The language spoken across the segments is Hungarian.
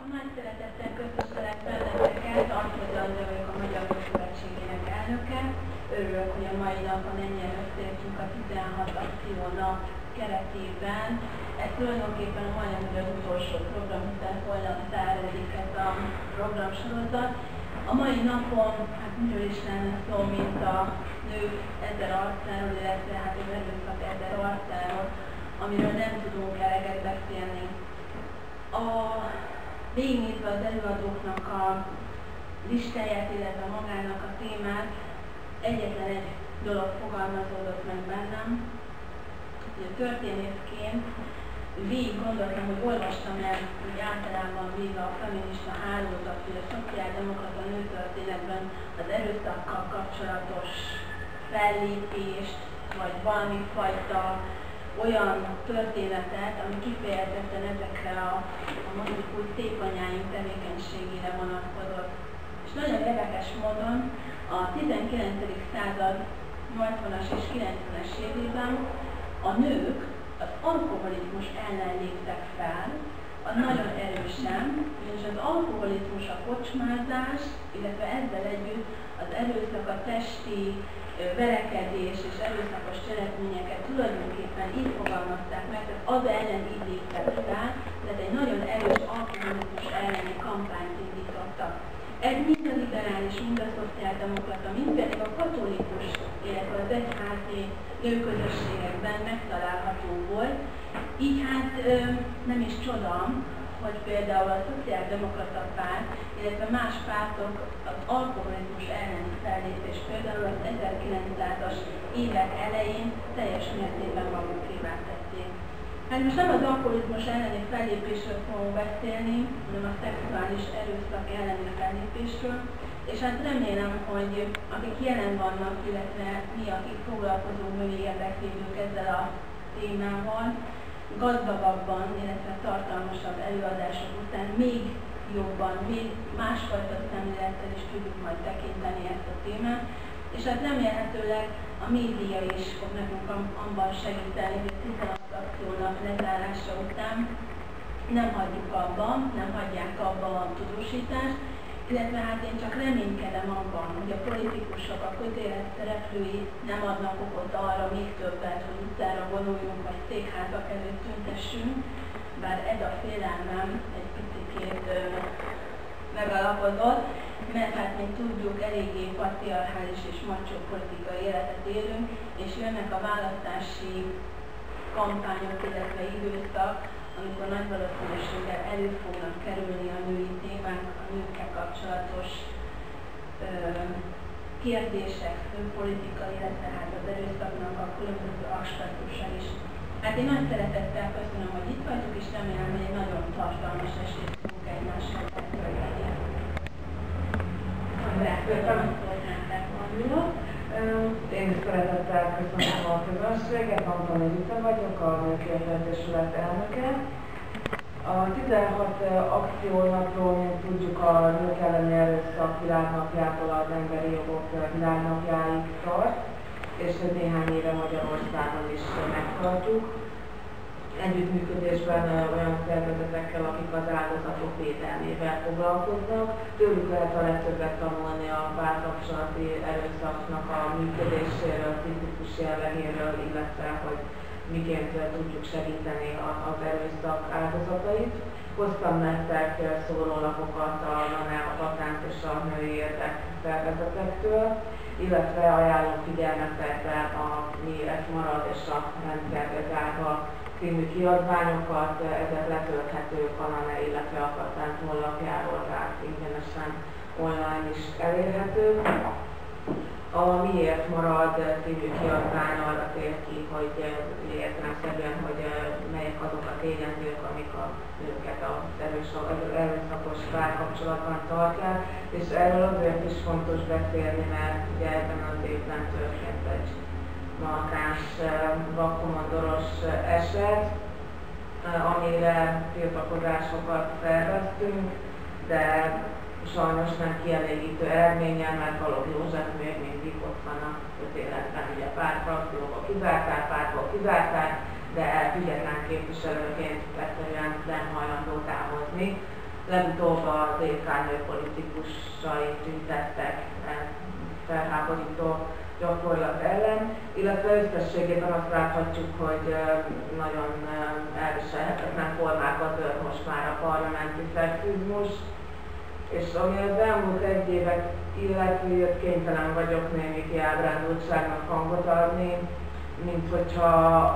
Nagy szeretettel köszöntelek benneteket, Artúr Andrea vagyok, a Magyar Szövetségének elnöke. Örülök, hogy a mai napon ennyien összeértünk a 16 akciónap keretében. Ez tulajdonképpen majdnem az utolsó program, hiszen holnap záródik ez a programsorozat. A mai napon, hát miről is lenne szó, mint a nők ezer arcáról, illetve hát az erőszak ezer arcáról, amiről nem tudunk eleget beszélni. Végignézve az előadóknak a listáját, illetve magának a témát, egyetlen egy dolog fogalmazódott meg bennem. Történészként végig gondoltam, hogy olvastam el úgy általában végig a feminista hálózat, hogy a szociáldemokrata nőtörténetben az erőszakkal kapcsolatos fellépést, vagy valami fajta olyan történetet, ami kifejezetten ezekre a mondjuk úgy szép anyáink tevékenységére vonatkozott. És nagyon érdekes módon a 19. század 80-as és 90-es évében a nők az alkoholizmus ellen léptek fel, az nagyon erősen, és az alkoholizmus, a kocsmázás, illetve ezzel együtt az erőszak, a testi verekedés és erőszakos cselekményeket tulajdonképpen így fogalmazták meg, tehát az ellen így léptek fel, tehát egy nagyon erős alkoholizmus elleni kampányt indítottak. Ez mind a liberális, mind a szociáldemokrata, mind pedig a katolikus, illetve az egyházi nőközösségekben megtalálható volt. Így hát nem is csoda, hogy például a szociáldemokrata párt, illetve más pártok az alkoholizmus elleni fellépés például az 1900-as évek elején teljes mértékben magukévá tették. Hát most nem az alkoholizmus elleni fellépésről fogunk beszélni, hanem a szexuális erőszak elleni fellépésről, és hát remélem, hogy akik jelen vannak, illetve mi, akik foglalkozunk, női érdeklődők ezzel a témával, gazdagabban, illetve tartalmasabb előadások után még jobban, még másfajta szemlélettel is tudjuk majd tekinteni ezt a témát, és hát remélhetőleg a média is fog nekünk abban segíteni, hogy 16 akciónap lezárása után nem hagyjuk abba, nem hagyják abba a tudósítást, illetve hát én csak reménykedem abban, hogy a politikusok, a közélet szereplői nem adnak okot arra még többet, hogy utcára vonuljunk, vagy székházak előtt tüntessünk, bár ez a félelmem egy picikét megalapozott, mert hát mint tudjuk, eléggé patriarchális és macsó politikai életet élünk, és jönnek a választási kampányok, illetve időszak, amikor nagy valószínűséggel elő fognak kerülni a női témák, a nőkkel kapcsolatos kérdések, főpolitika, illetve hát az erőszaknak a különböző aspektusa is. Hát én nagy szeretettel köszönöm, hogy itt vagytok, és remélem, hogy egy nagyon tartalmas estét fogunk egymással betölteni. Én is szeretettel köszönöm a közönséget, Antoni Rita vagyok, a Nőkért Egyesület elnöke. A 16 akciónapról, mint tudjuk, a nők elleni erőszak világnapjától az emberi jogok világnapjáig tart, és néhány éve Magyarországon is megtartjuk. Együttműködésben olyan szervezetekkel, akik az áldozatok védelmével foglalkoznak. Tőlük lehet a legtöbbet tanulni a párkapcsolati erőszaknak a működéséről, tipikus jellegéről, illetve hogy miként tudjuk segíteni az erőszak áldozatait. Hoztam nektek szórólapokat a NANE, a Patent és a Női Érdek szervezetektől, illetve ajánlom figyelmetekbe a Miért marad és a Rendszer bezárva című kiadványokat, ezek letölthetők a NANE, illetve a Patent honlapjáról, tehát ingyenesen online is elérhető. A Miért marad című kiadvány arra tér ki, hogy értelemszerűen, hogy melyek azok a tényezők, amik a nőket az erőszakos párkapcsolatban tartják, és erről azért is fontos beszélni, mert ugye ebben az évben történt egy markáns vakkomandoros eset, amire tiltakozásokat szerveztünk, de sajnos nem kielégítő eredménnyel, mert Balogh József még mindig ott van a közéletben, ugye pártfrakcióból kizárták, pártból kizárták, de független képviselőként egyszerűen nem hajlandó távozni. legutóbb a DK politikusai tüntettek felháborító gyakorlat ellen, illetve összességében azt láthatjuk, hogy nagyon elviselhetetlen formákat ölt most már a parlamenti szexizmus, és ami az elmúlt egy évet illeti, kénytelen vagyok némi kiábrándultságnak hangot adni, mint hogyha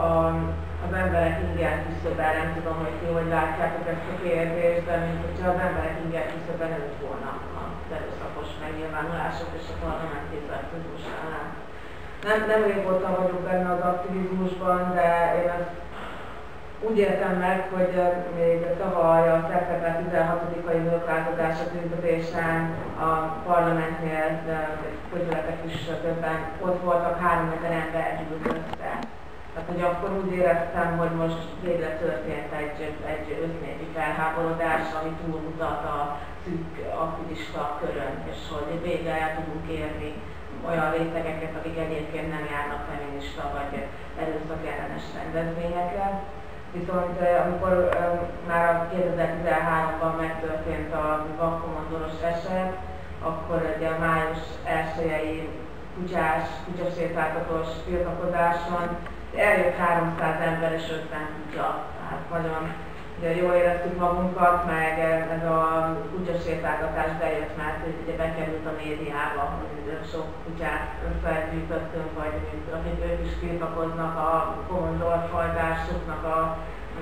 az emberek inger küszöben, nem tudom, hogy ti hogy látjátok ezt a kérdést, de mint hogyha az emberek inger küszöben előtt volna az erőszakos megnyilvánulások és a parlamenti szexizmus ellen. Nem régóta vagyok benne az aktivizmusban, de én ezt úgy értem meg, hogy még tavaly a szeptember 16-ai nőklázadása tüntetésen a parlamentnél közületek is többen ott voltak, 3000 ember gyűlt össze. Tehát, hogy akkor úgy éreztem, hogy most végre történt egy össznépi felháborodás, ami túlmutat a szűk aktivista körön, és hogy végre el tudunk érni olyan rétegeket, akik egyébként nem járnak feminista vagy erőszak ellenes rendezvényekre. Viszont amikor már a 2013-ban megtörtént a vakkomondoros eset, akkor egy május 1-i kutyasétáltatós tiltakozáson eljött 300 ember és 50 kutya. Tehát nagyon jól éreztük magunkat, meg ez a kutyasétáltatás bejött, mert ugye bekerült a médiába, hogy sok kutyát összegyűjtöttünk, vagy akik ők is tiltakoznak a komondorfajtásoknak a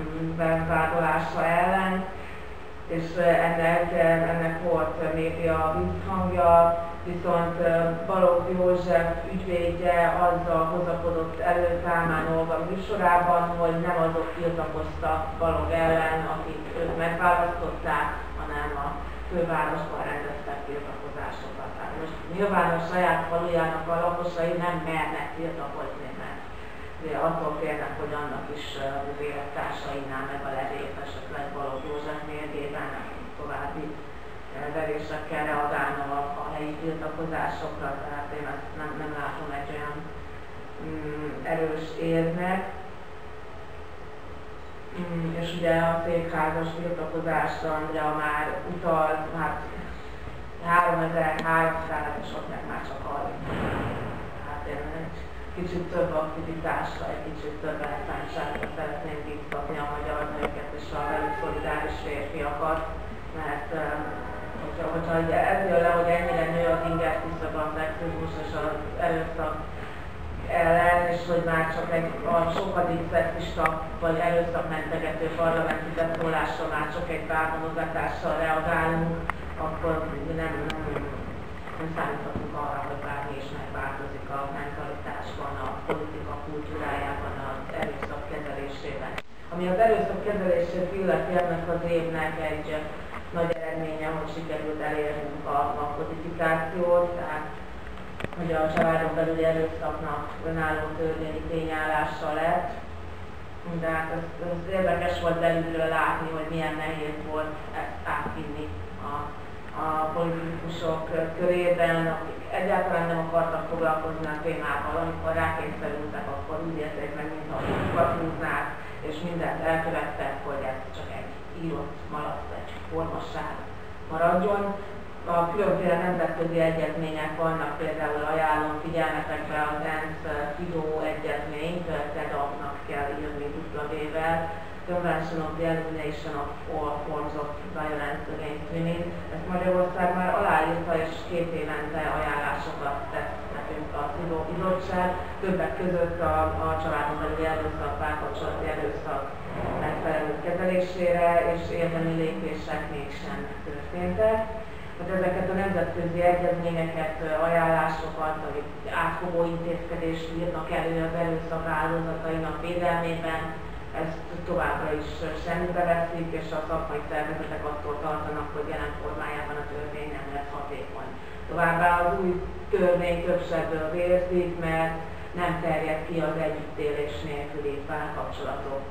bevádolása ellen, és ennek volt média visszhangja, viszont Balogh József ügyvédje azzal hozakodott elő Kálmán Olga műsorában, hogy nem azok tiltakoztak Balogh ellen, akik őt megválasztották, hanem a fővárosban rendeztek tiltakozásokat. Tehát most nyilván a saját falujának a lakosai nem mernek tiltakozni, mert attól félnek, hogy annak is az élettársainál meg a levét esetleg Balogh József mérgében további verésekkel reagálna a helyi tiltakozásokra, tehát én ezt nem látom egy olyan erős érvnek. És ugye a székházas tiltakozásra, amire már utalt, hát 3300, és ott meg már csak 30. Tehát én egy kicsit több aktivitásra, egy kicsit több elszánságra szeretném biztatni a magyar nőket és a velük szolidáris férfiakat, mert hogyha ez jön le, hogy ennyire nő az inger küszöb a szexizmus és az erőszak ellen, és hogy már csak a sokadik szexista vagy erőszakmentegető parlamenti beszólásra már csak egy bárvonogatással reagálunk, akkor nem számíthatunk arra, hogy bármi is megváltozik a mentalitásban, a politika kultúrájában, az erőszak kezelésében. Ami az erőszak kezelését illeti, ennek az évnek egy nagy eredménye, hogy sikerült elérnünk a kodifikációt, tehát hogy a családon belüli erőszaknak önálló törvényi tényállása lett. De hát ez érdekes volt belülről látni, hogy milyen nehéz volt ezt átvinni a politikusok körében, akik egyáltalán nem akartak foglalkozni a témával, amikor rákényszerültek, akkor úgy érték meg, mintha sokat húznák, és mindent elkövettek, hogy ez csak egy írott malac, egy formasság maradjon. A különféle nemzetközi egyezmények vannak, például ajánlom figyelmetekbe az ENSZ FIDO egyezményt, TEDAV-nak kell írni W-vel, Convention of the Elimination of All Forms of Violence Against Women. Ezt Magyarország már aláírta, és 2 évente ajánlásokat tett nekünk a FIDO bizottság, többek között a családon belüli erőszak, párkapcsolati erőszak megfelelő kezelésére, és érdemi lépések mégsem történtek. Tehát ezeket a nemzetközi egyezményeket, ajánlásokat, vagy átfogó intézkedést írnak elő az erőszak áldozatainak védelmében, ezt továbbra is semmibe veszik, és a szakmai szervezetek attól tartanak, hogy jelen formájában a törvény nem lesz hatékony. Továbbá az új törvény több sebből vérzik, mert nem terjed ki az együttélés nélküli párkapcsolatok,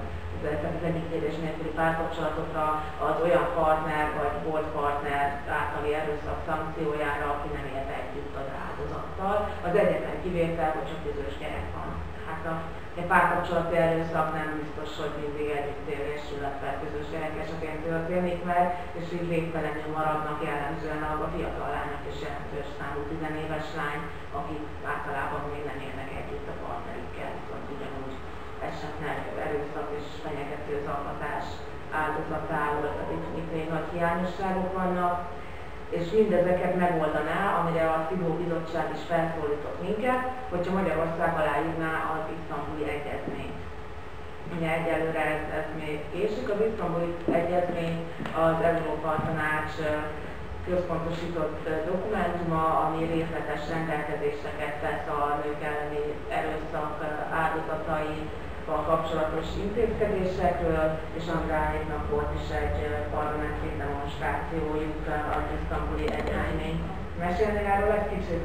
az együttélés nélküli párkapcsolatokra az olyan partner vagy volt partner általi erőszak szankciójára, aki nem ért együtt az áldozat. erőszakkal. Az egyetlen kivétel, hogy csak közös gyerek van. Hát egy párkapcsolati erőszak nem biztos, hogy mindig együttélés, illetve közös gyerek esetén történik meg, és így végtelenül maradnak jellemzően a fiatal lányok és jelentős számú 10 éves lány, akik általában még nem élnek együtt a partnerükkel, viszont ugyanúgy esnek erőszak és fenyegető zaklatás áldozatául, tehát itt még nagy hiányosságok vannak, és mindezeket megoldaná, amire a Szidó Bizottság is felszólított minket, hogyha Magyarország aláírná az Isztambuli Egyezményt. Ugye egyelőre ez még késik. Az Isztambuli Egyezmény az Európa Tanács központosított dokumentuma, ami részletes rendelkezéseket tesz a nők elleni erőszak áldozataival kapcsolatos intézkedésekről, és Andráéknak volt is egy parlamenti demonstrációjuk az Isztambuli Egyezmény. Mesélni erről egy kicsit?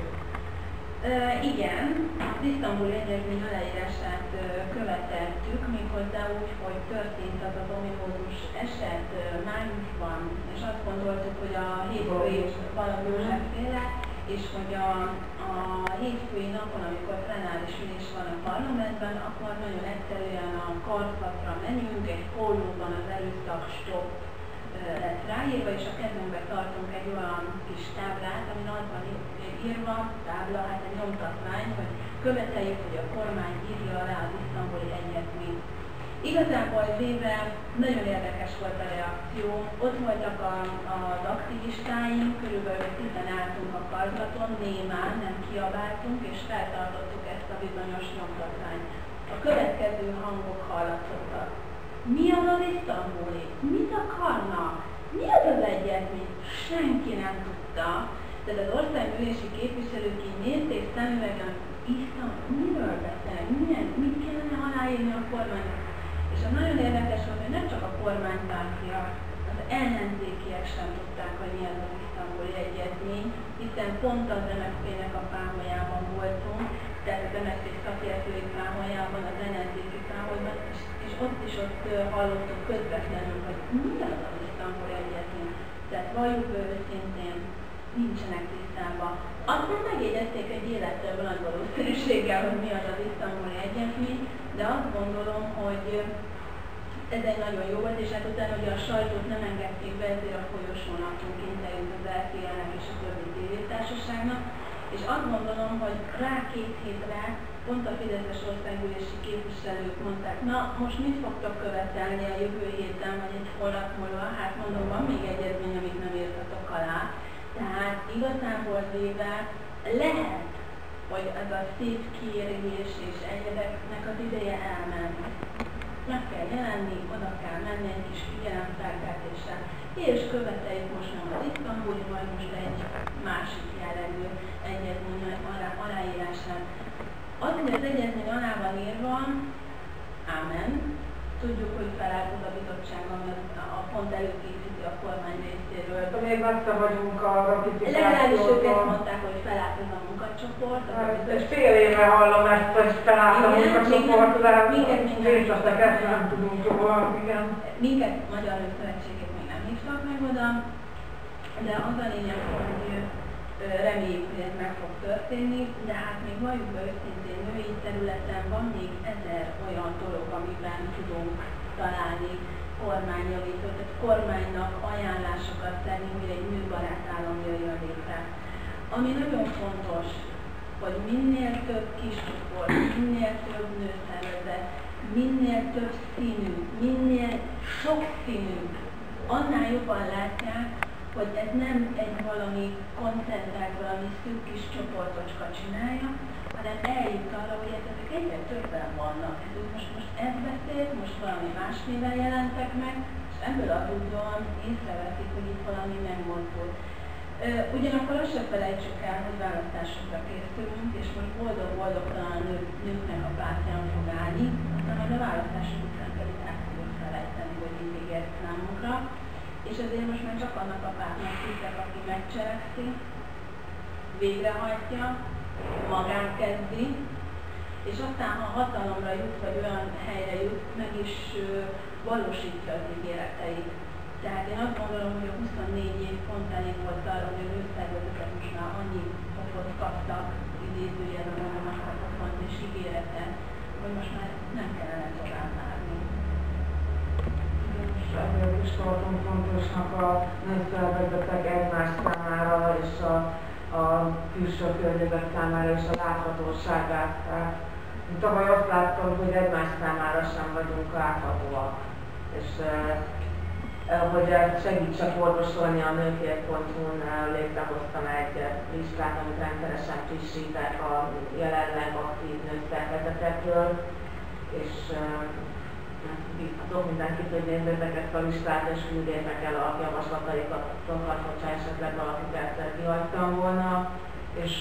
Igen, az Isztambuli Egyezmény aláírását követeltük, méghozzá úgy, hogy történt az az ominózus eset májusban, és azt gondoltuk, hogy a hétfői valóságféle, és hogy a hétfői napon, amikor plenáris ülés van a parlamentben, akkor nagyon egyszerűen a karszatra menjünk, egy pólóban az erőszak stop lesz ráírva, és a kezünkbe tartunk egy olyan kis táblát, amin az van írva, tábla, hát egy nyomtatvány, hogy követeljük, hogy a kormány írja alá az Isztambuli Egyezményt. Igazából véve nagyon érdekes volt a reakció. Ott voltak az aktivistáink, körülbelül 10 álltunk a karzaton, némán, nem kiabáltunk, és feltartottuk ezt a bizonyos nyomtatványt. A következő hangok hallatszottak. Mi az az Isztambuli? Mit akarnak? Mi az az egyezmény? Senki nem tudta. Tehát az országgyűlési képviselők így nézték szemüvegen, Isztambul, miről beszélnek? Mit kellene aláírni a kormánynak? És az nagyon érdekes volt, hogy nem csak a kormánypártiak, az ellenzékiek sem tudták, hogy mi az az Isztambuli Egyezmény, hiszen pont az MSZP-nek a páholyában voltunk, tehát az MSZP szakértői páholyában, az ellenzéki páholyban, és ott hallottuk közvetlenül, hogy mi az az Isztambuli Egyezmény. Tehát valljuk őszintén, nincsenek tisztában. Aztán megjegyezték egy életről nagy valószínűséggel, hogy mi az az Isztambuli Egyezmény, de azt gondolom, hogy ez egy nagyon jó volt, és hát utána ugye a sajtót nem engedték be, ezért a folyosón adtunk interjút az RTL-nek és a többi tévétársaságnak, és azt gondolom, hogy rá 2 hétre pont a fideszes országgyűlési képviselők mondták, na most mit fogtok követelni a jövő héten, vagy egy hónap múlva? Hát mondom, van még egyezmény, amit nem írtatok alá. Tehát igazából véve lehet, hogy ez a szép kérés és egyedeknek az ideje elment. Meg kell jelenni, oda kell menni egy kis figyelemfelkeltéssel, és követeljük most nem az Isztambuli, majd most egy másik jellegű egyezmény aláírását. Az, hogy az egyezmény alá van írva, ámen, tudjuk, hogy felállt az a bizottság, ami a pont előkészíti a kormány részéről. Még messze vagyunk a ratifikációtól. Legalábbis őket mondták, hogy felállt az a munkacsoport. És fél éve hallom ezt, hogy felállt a munkacsoport, de részleteket nem tudunk róla. Minket Magyar Nőszövetségét még nem hívtak meg oda, de az a lényeg, hogy reméljük, hogy ez meg fog történni, de hát még valljuk be őszintén, női területen van még 1000 olyan dolog, amiben tudunk találni kormányjavítót, tehát kormánynak ajánlásokat tenni, hogy egy nőbarát állam jöjjön létre. Ami nagyon fontos, hogy minél több kis csoport, minél több nőszervezet, minél több színű, minél sokszínű, annál jobban látják, hogy ez nem egy valami koncentrált, valami szűk kis csoportocska csinálja, hanem eljut arra, hogy ezek egyre többen vannak. Most ez beszélt, most valami más néven jelentek meg, és ebből adódóan észreveszik, hogy itt valami megmozdult. Ugyanakkor azt sem felejtsük el, hogy választásokra készülünk, és most boldog-boldogtalan nőknek a pártján fog állni, aztán majd a választások után pedig el fogjuk felejteni, hogy így ígért számunkra. És ezért most már csak annak a pártnak hiszek, aki megcselekszi, végrehajtja, magán kezdi, és aztán, ha hatalomra jut, vagy olyan helyre jut, meg is valósítja az ígéreteit. Tehát én azt gondolom, hogy a 24 év pont elég volt arra, hogy a nőszervezetek most már annyi okot kaptak idézőjel a maga megkapott és ígérete, hogy most már nem kellene tovább várni. Ezért is tartom fontosnak a nőszervezetek egymás számára és a külső környezet számára és a láthatóságát. Tavaly azt láttam, hogy egymás számára sem vagyunk láthatóak. És hogy segítsek orvosolni a nőkért.hu-n létrehoztam egy listát, amit rendszeresen frissítek a jelenleg aktív nőszervezetekről, és biztos mindenkit, hogy nézzétek ezt a listát, és küldjétek el a javaslataikat, hogyha esetleg valakiket kihagytam volna, és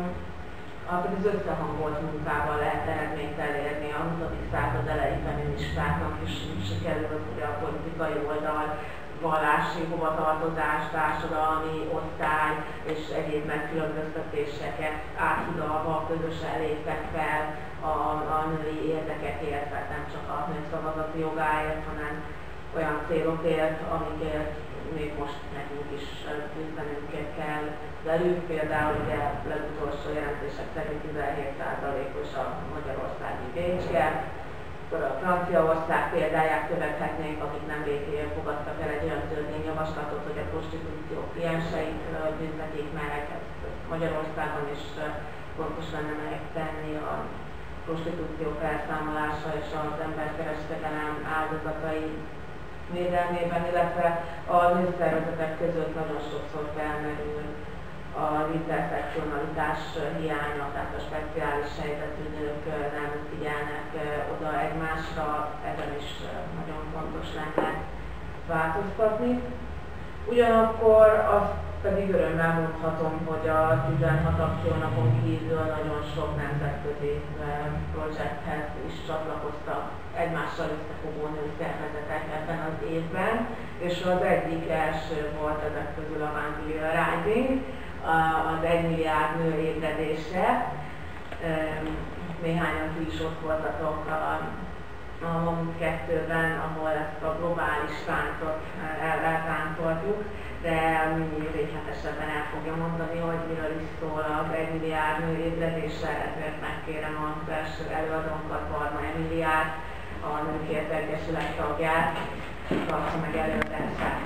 az összehangolt munkával lehet eredményt elérni. A 20. század elejé feministáknak is sikerült ugye a politikai oldal, vallási hovatartozás, társadalmi osztály és egyéb megkülönböztetéseket áthidalva közösen léptek fel a női érdekekért, tehát nem csak a nőszavazati jogáért, hanem olyan célokért, amikért még most nekünk is küzdenünk kell velük. Például ugye legutolsó jelentések szerint 17%-os a magyarországi bécske, a Franciaország példáját követhetnénk, akik nem végén fogadtak el egy olyan törvényjavaslatot, hogy a prostitúció klienseit büntetik meg. Magyarországon is fontos lenne megtenni a prostitúció felszámolása és az emberkereskedelem áldozatai védelmében, illetve a nőszervezetek között nagyon sokszor felmerül az interszekcionalitás hiánya, tehát a speciális helyzetű nők nem figyelnek oda egymásra, ezen is nagyon fontos lenne változtatni. Ugyanakkor azt pedig örömmel mondhatom, hogy a 16 akciónapon kívül nagyon sok nemzetközi projekthez is csatlakoztak egymással összefogó nőszervezetek ebben az évben, és az egyik első volt ezek közül a One Billion Rising, az 1 milliárd nő ébredése. Néhányan ti is ott voltatok a MOMUT 2-ben, ahol ezt a globális táncot eltáncoltuk, de mindig részletesebben el fogja mondani, hogy miről is szól az 1 milliárd nő ébredése, ezért megkérem az első előadónkat, Varma Emiliát, a Nőkért Egyesület tagját, tartsa meg előadását.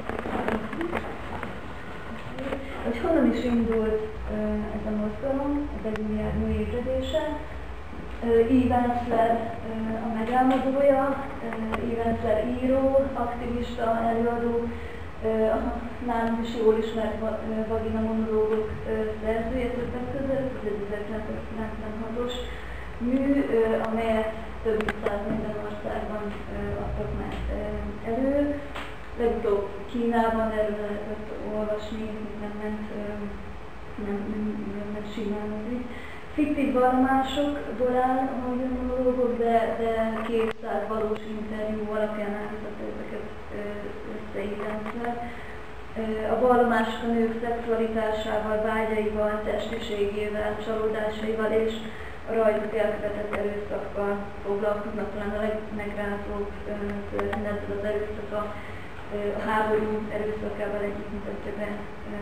Hogy honnan is indult ez a mozgalom, az 1 milliárd nő ébredése. Eve Ensler a megálmodója, Eve Ensler író, aktivista, előadó, nálunk is jól ismert vagina monológok szerzője többek között, ez 1996-os mű, amelyet több mint 140 országban adtak már elő. Legutóbb Kínában erről lehetett olvasni, nem ment simán az ügy. Fiktív vallomásokból áll a monológok, de 200 valós interjú alapján állította ezeket összeírásra. A vallomások a nők szexualitásával, vágyaival, testiségével, csalódásaival és a rajtuk elkövetett erőszakkal foglalkoznak, talán a legmegrázóbb történet az erőszak a háború erőszakával együtt mutatja be.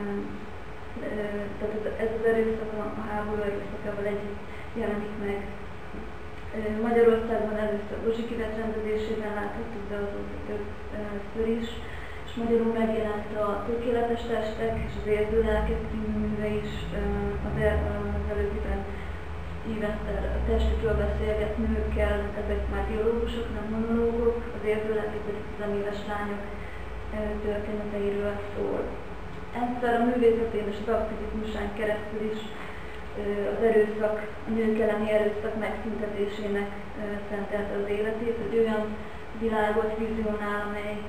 Tehát ez az erőszak a háború erőszakával együtt jelenik meg. Magyarországon először Bozsiki rendezésében láthattuk, de azóta többször is, és magyarul megjelent a Tökéletes testek és az Érző lelkek című műve is. Az előbbiben Eve Ensler a testükről beszélget nőkkel, ezek már biológusok, nem monológok, az Érző lelkek pedig 10 éves lányok történeteiről szól. Ensler a művészetén és az aktivizmusán keresztül is az erőszak, a nők elleni erőszak megszüntetésének szentelte az életét, egy olyan világot vizionál,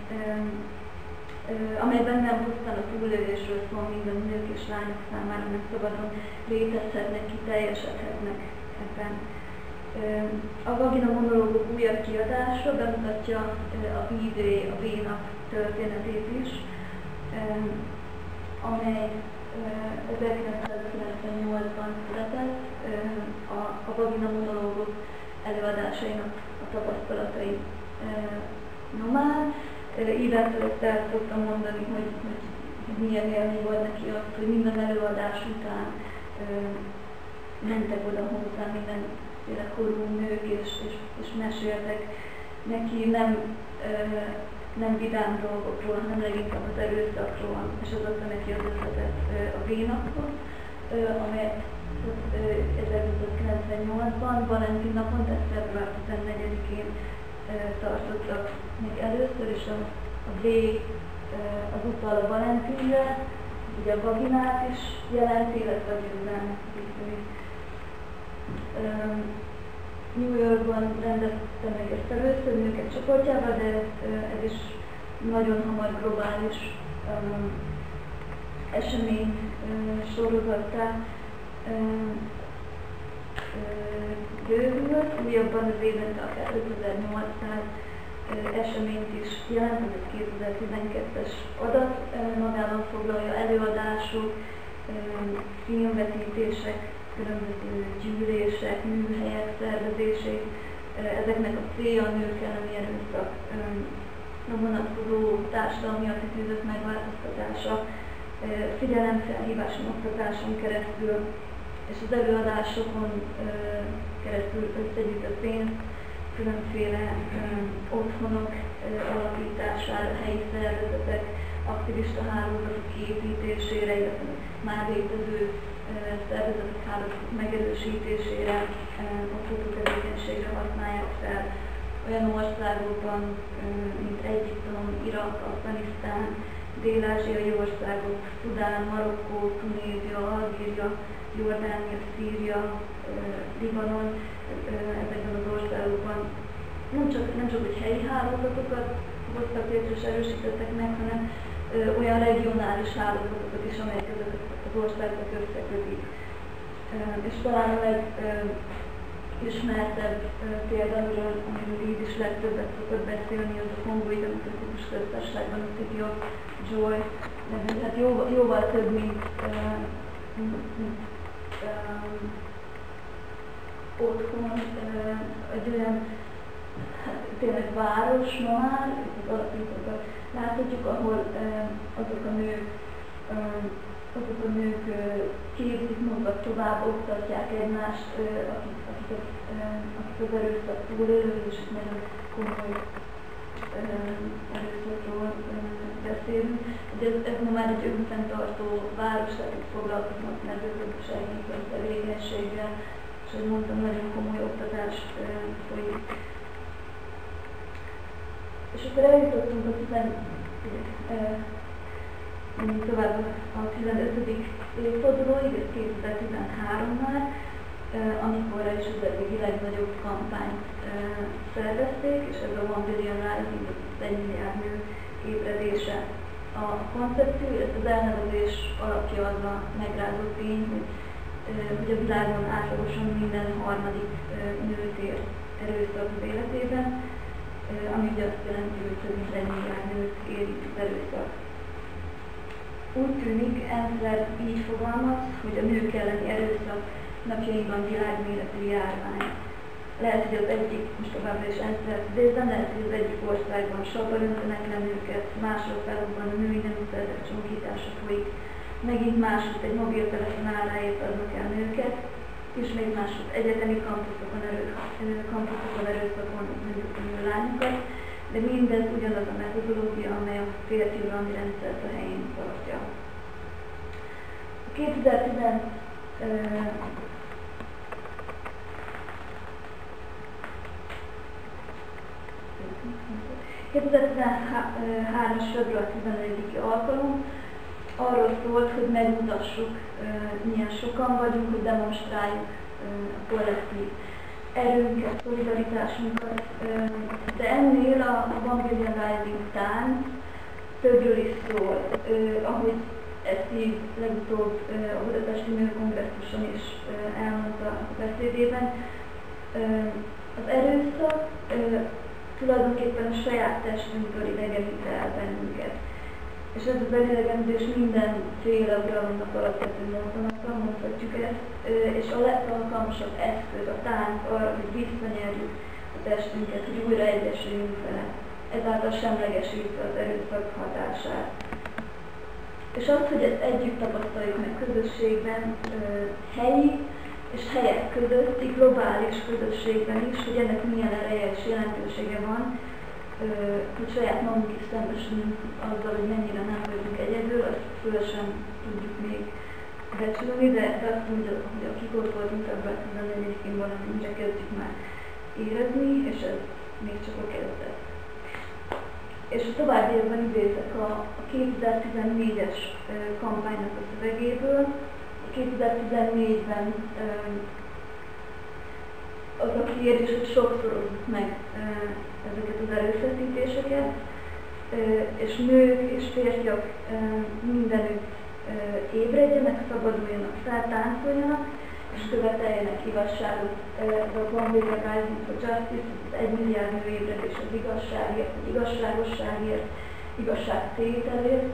amelyben nem pusztán a túlélésről szól, minden nők és lányok számára, nem szabadon létezhetnek, kiteljesedhetnek ebben. A Vagina monológok újabb kiadása bemutatja a V-Day, a V-nap történetét is, amely 1998-ban született, a Vagina monológok előadásainak a tapasztalatai nyomán. Ívától ezt el szoktam mondani, hogy milyen élmény volt neki azt, hogy minden előadás után mentek oda hozzá mindenféle korú nők, és meséltek neki nem vidám dolgokról, hanem leginkább az erőszakról, és az adta neki az ötletet a V-napot, amelyet 1998-ban, Valentin napon, tehát február 14-én tartottak még először, és a V az utal a Valentinre, ugye a vaginát is jelenti, illetve a győzelmet viszi. New Yorkban rendezte meg ezt először nőket csoportjában, de ez is nagyon hamar globális esemény sorozattá bővült. Újabban az évente akár 5800 eseményt is jelent, ez egy 2012-es adat, magában foglalja előadások, filmvetítések, különböző gyűlések, műhelyek szervezését. Ezeknek a célja a nők elleni erőszak vonatkozó társadalmi attitűdök megváltoztatása, figyelemfelhíváson, oktatáson keresztül, és az előadásokon keresztül összegyűjtött pénzt különféle otthonok alapítására, helyi szervezetek, aktivista hálózatok építésére, illetve már létező szervezetek hálózatok megerősítésére, oktató tevékenységre használják fel olyan országokban, mint Egyiptom, Irak, Afganisztán, dél-ázsiai országok, Szudán, Marokkó, Tunézia, Algéria, Jordánia, Szíria, Libanon, ezekben az országokban nem csak hogy helyi hálózatokat hoztak létre és erősítettek meg, hanem olyan regionális hálózatokat is, amelyek ezeket az országokat összekötik. És talán a legismertebb példa, amiről így is legtöbbet szokott beszélni, az a Kongói Demokratikus Köztársaságban a City of Joy, hát jóval több, mint otthon, egy olyan tényleg város ma már, az alapítókat láthatjuk, ahol azok a nők képzik magukat, tovább oktatják egymást, akik az erőszak túlélők, és nagyon komoly erőszakról beszélünk. Ez ma már egy önfenntartó város, tehát itt foglalkoznak mezőgazdasági tevékenységgel, és ahogy mondtam, nagyon komoly oktatás folyik. És akkor eljutottunk tovább a 15. évfordulóig, ez 2013-nál, amikor is az eddigi legnagyobb kampányt szervezték, és ez a One Billion Rising, az 1 milliárd nő ébredése a koncepció, illetve az elnevezés alapja az a megrázó tény, hogy a világon átlagosan minden harmadik nőt ér erőszak az életében, ami ugye azt jelenti, hogy több mint 1 milliárd nőt érint az erőszak. Úgy tűnik, Ensler így fogalmaz, hogy a nők elleni erőszak napjainkban világméretű járvány. Lehet, hogy az egyik, most továbbra is Ensler idézem, lehet, hogy az egyik országban sabban öntenek le nőket, más országokban a női neműszervek csonkítása folyik, megint másút egy mobiltelefon áráért adnak el nőket, és még másút egyetemi kampuszokon erőszakon mondjuk a nőlányokat, de mindez ugyanaz a metodológia, amely a férfi uralmi rendszert a helyén tartja. A 2013-as február 11-i alkalom arról szólt, hogy megmutassuk, milyen sokan vagyunk, hogy demonstráljuk a kollektív erőnket, szolidaritásunkat, de ennél a One Billion Rising tánc többről is szól, ahogy ezt így legutóbb a Budapesti Nőkongresszuson is elmondta a beszédében. Az erőszak tulajdonképpen a saját testünktől idegenít el bennünket. És ez az elidegenedés mindenféle uralomnak alapvető módonatra, mondhatjuk ezt, és a legalkalmasabb eszköz, a tánc arra, hogy visszanyerjük a testünket, hogy újra egyesüljünk vele. Ezáltal semlegesítve az erőszak hatását. És az, hogy ezt együtt tapasztaljuk meg közösségben, helyi és helyek közötti globális közösségben is, hogy ennek milyen ereje és jelentősége van, hogy saját magunk is szembesülünk azzal, hogy mennyire nem vagyunk egyedül, azt föl sem tudjuk még becsülni, de azt mondja, hogy akik ott voltunk ebben a 14. filmben, mennyire kezdjük már érezni, és ez még csak a kezdet. És a továbbiakban idézek a 2014-es kampánynak a szövegéből. 2014-ben az a kérdés, hogy sokszorozzuk meg ezeket az erőfeszítéseket, és nők és férfiak mindenütt ébredjenek, szabaduljanak fel, táncoljanak, és követeljenek igazságot. Ez a One Big Rising for Justice, az 1 milliárd nő ébredés az igazságért, az igazságosságért, igazságtételért.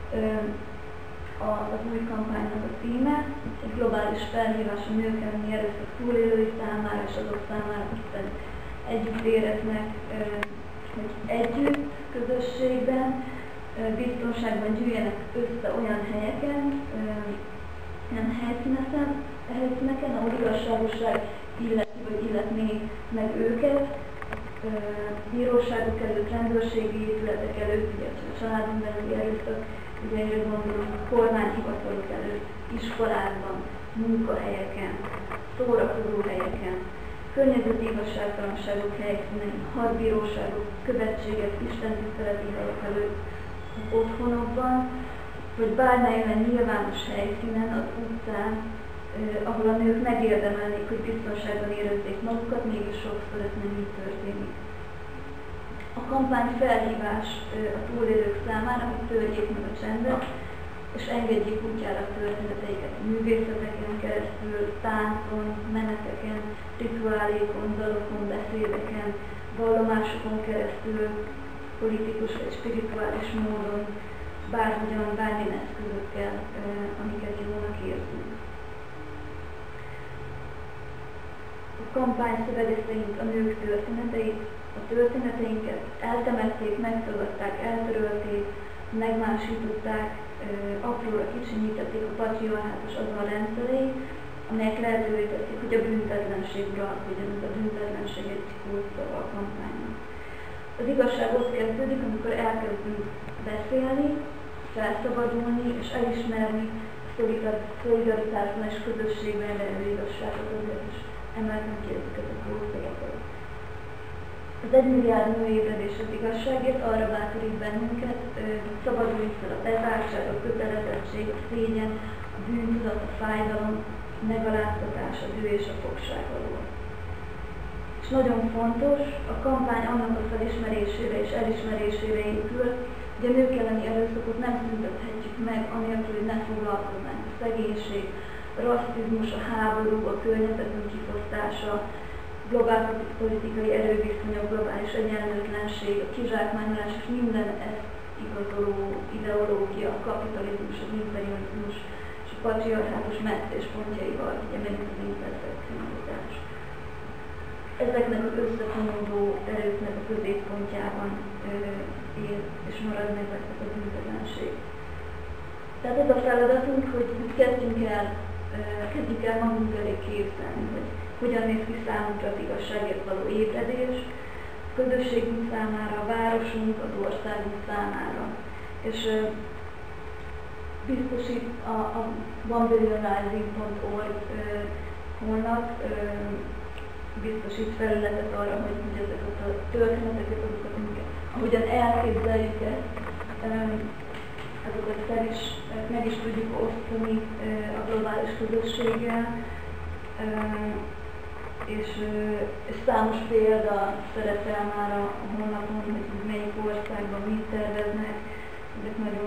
Az új kampánynak a címe, egy globális felhívás a nők elleni erőszak túlélői számára és azok számára, akikben együtt éreznek, hogy együtt, közösségben, biztonságban gyűjjenek össze olyan helyeken, olyan helyszíneken, ahol igazságosság illetné meg őket, bíróságok előtt, rendőrségi épületek előtt, ugye a családon belüli erőszak, ugye erre gondolunk, kormányhivatalok előtt, iskolákban, munkahelyeken, szórakozó helyeken, környezeti igazságtalanságok helyszínein, hadbíróságok, követségek, istentiszteleti helyek előtt, az otthonokban, vagy bármilyen nyilvános helyszínen, az utcán, ahol a nők megérdemelnék, hogy biztonságban érezzék magukat, mégis sokszor ez nem így történik. A kampány felhívás a túlélők számára, hogy törjék meg a csendet, és engedjék útjára a történeteiket művészeteken keresztül, táncon, meneteken, rituálékon, dalokon, beszédeken, vallomásokon keresztül, politikus vagy spirituális módon, bárhogyan, bármilyen eszközökkel, amiket jónak érzünk. A kampány szövege szerint a nők történeteit, a történeteinket eltemették, megtagadták, eltörölték, megmásították, apróra kicsinyítették a patriarhátus azon rendszerei, amelyek lehetővé teszik, hogy a büntetlenség uralkodjon, ez a büntetlenség egy kulcsszava a kampánynak. Az igazság ott kezdődik, amikor elkezdünk beszélni, felszabadulni és elismerni szolidaritásban és közösségben levő igazságot, azért is emeltem ki ezeket a kulcsszavakat. Az 1 milliárd nő ébredés az igazságért arra bátorít bennünket, hogy szabaduljunk fel a bezártság, a kötelezettség, a szégyen, a bűntudat, a fájdalom, a megaláztatás, a dű és a fogság alól. És nagyon fontos, a kampány annak a felismerésére és elismerésére épül, hogy a nők elleni erőszakot nem szüntethetjük meg, anélkül, hogy ne foglalkoznánk a szegénység, a rasszizmus, a háború, a környezetünk kifosztása, globálpolitikai erőviszonyok, globális egyenlőtlenség, a kizsákmányolás és minden ezt igazoló ideológia, a kapitalizmus, az imperializmus és a patriarhátus meccéspontjaival, ugye megint az interszekcionalitás. Ezeknek az összefonódó erőknek a középpontjában él és marad meg ez a büntetlenség. Tehát ez a feladatunk, hogy kezdjünk el magunk elé képzelni, hogy hogyan néz ki számunkra az igazságért való ébredés, a közösségünk számára, a városunk, az országunk számára. És biztosít a onebillionrising.org honlap biztosít felületet arra, hogy ezeket a történeteket, azokat, ahogyan elképzeljük ezt, azokat meg is tudjuk osztani a globális közösséggel, és számos példa szerepel már a honlapon, hogy melyik országban mit terveznek. Ezek nagyon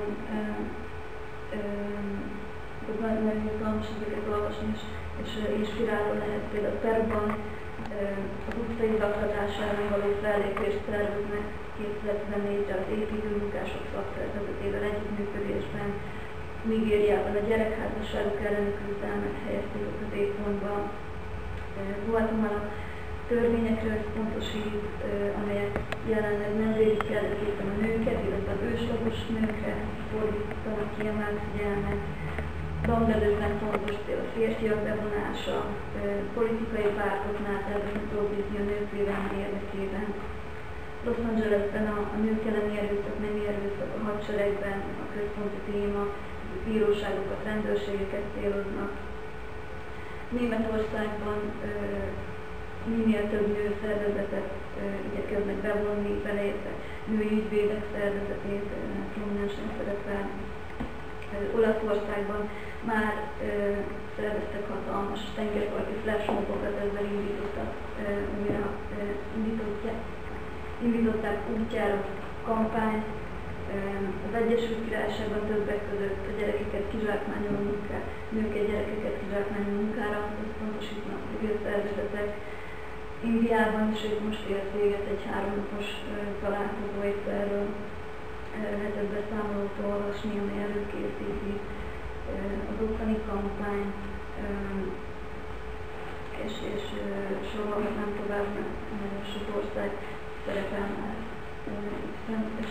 izgalmas ezeket olvasni, és inspiráló lehet. Például Peruban az utcai zaklatására való fellépést terveznek 2014-re az építőmunkások szakszervezetével együttműködésben. Nigériában a gyerekházasságok elleni küzdelmet helyezték a középpontba. Guatemala törvényekre összpontosít, amelyek jelenleg nem védik előképpen a nőket, illetve az őslagos nőkre fordítanak kiemelt figyelmet. Bangladesben fontos például a férfiak bevonása, politikai pártoknál tervezett provízió nők védelmi érdekében. Los Angelesben a nők elleni erőszak, nemi erőszak a hadseregben, a központi téma, a bíróságokat, rendőrségeket céloznak. Németországban minél több nő szervezetet igyekeznek bevonni, beleértve női ügyvédek szervezetét, prominensen szerepel. Olaszországban már szerveztek hatalmas tengerparti flashmobokat, ezzel indították útjára kampányt. Az Egyesült Királyságban többek között a gyerekeket kizsákmányoló munkára, nőket, gyerekeket kizsákmányoló munkára összpontosítanak civil szervezetek. Indiában is most ért véget egy 3 napos találkozó, itt erről lehetett beszámolót olvasni, ami előkészíti az ottani kampány, és sorolhatnám tovább, mert sok ország szerepel már és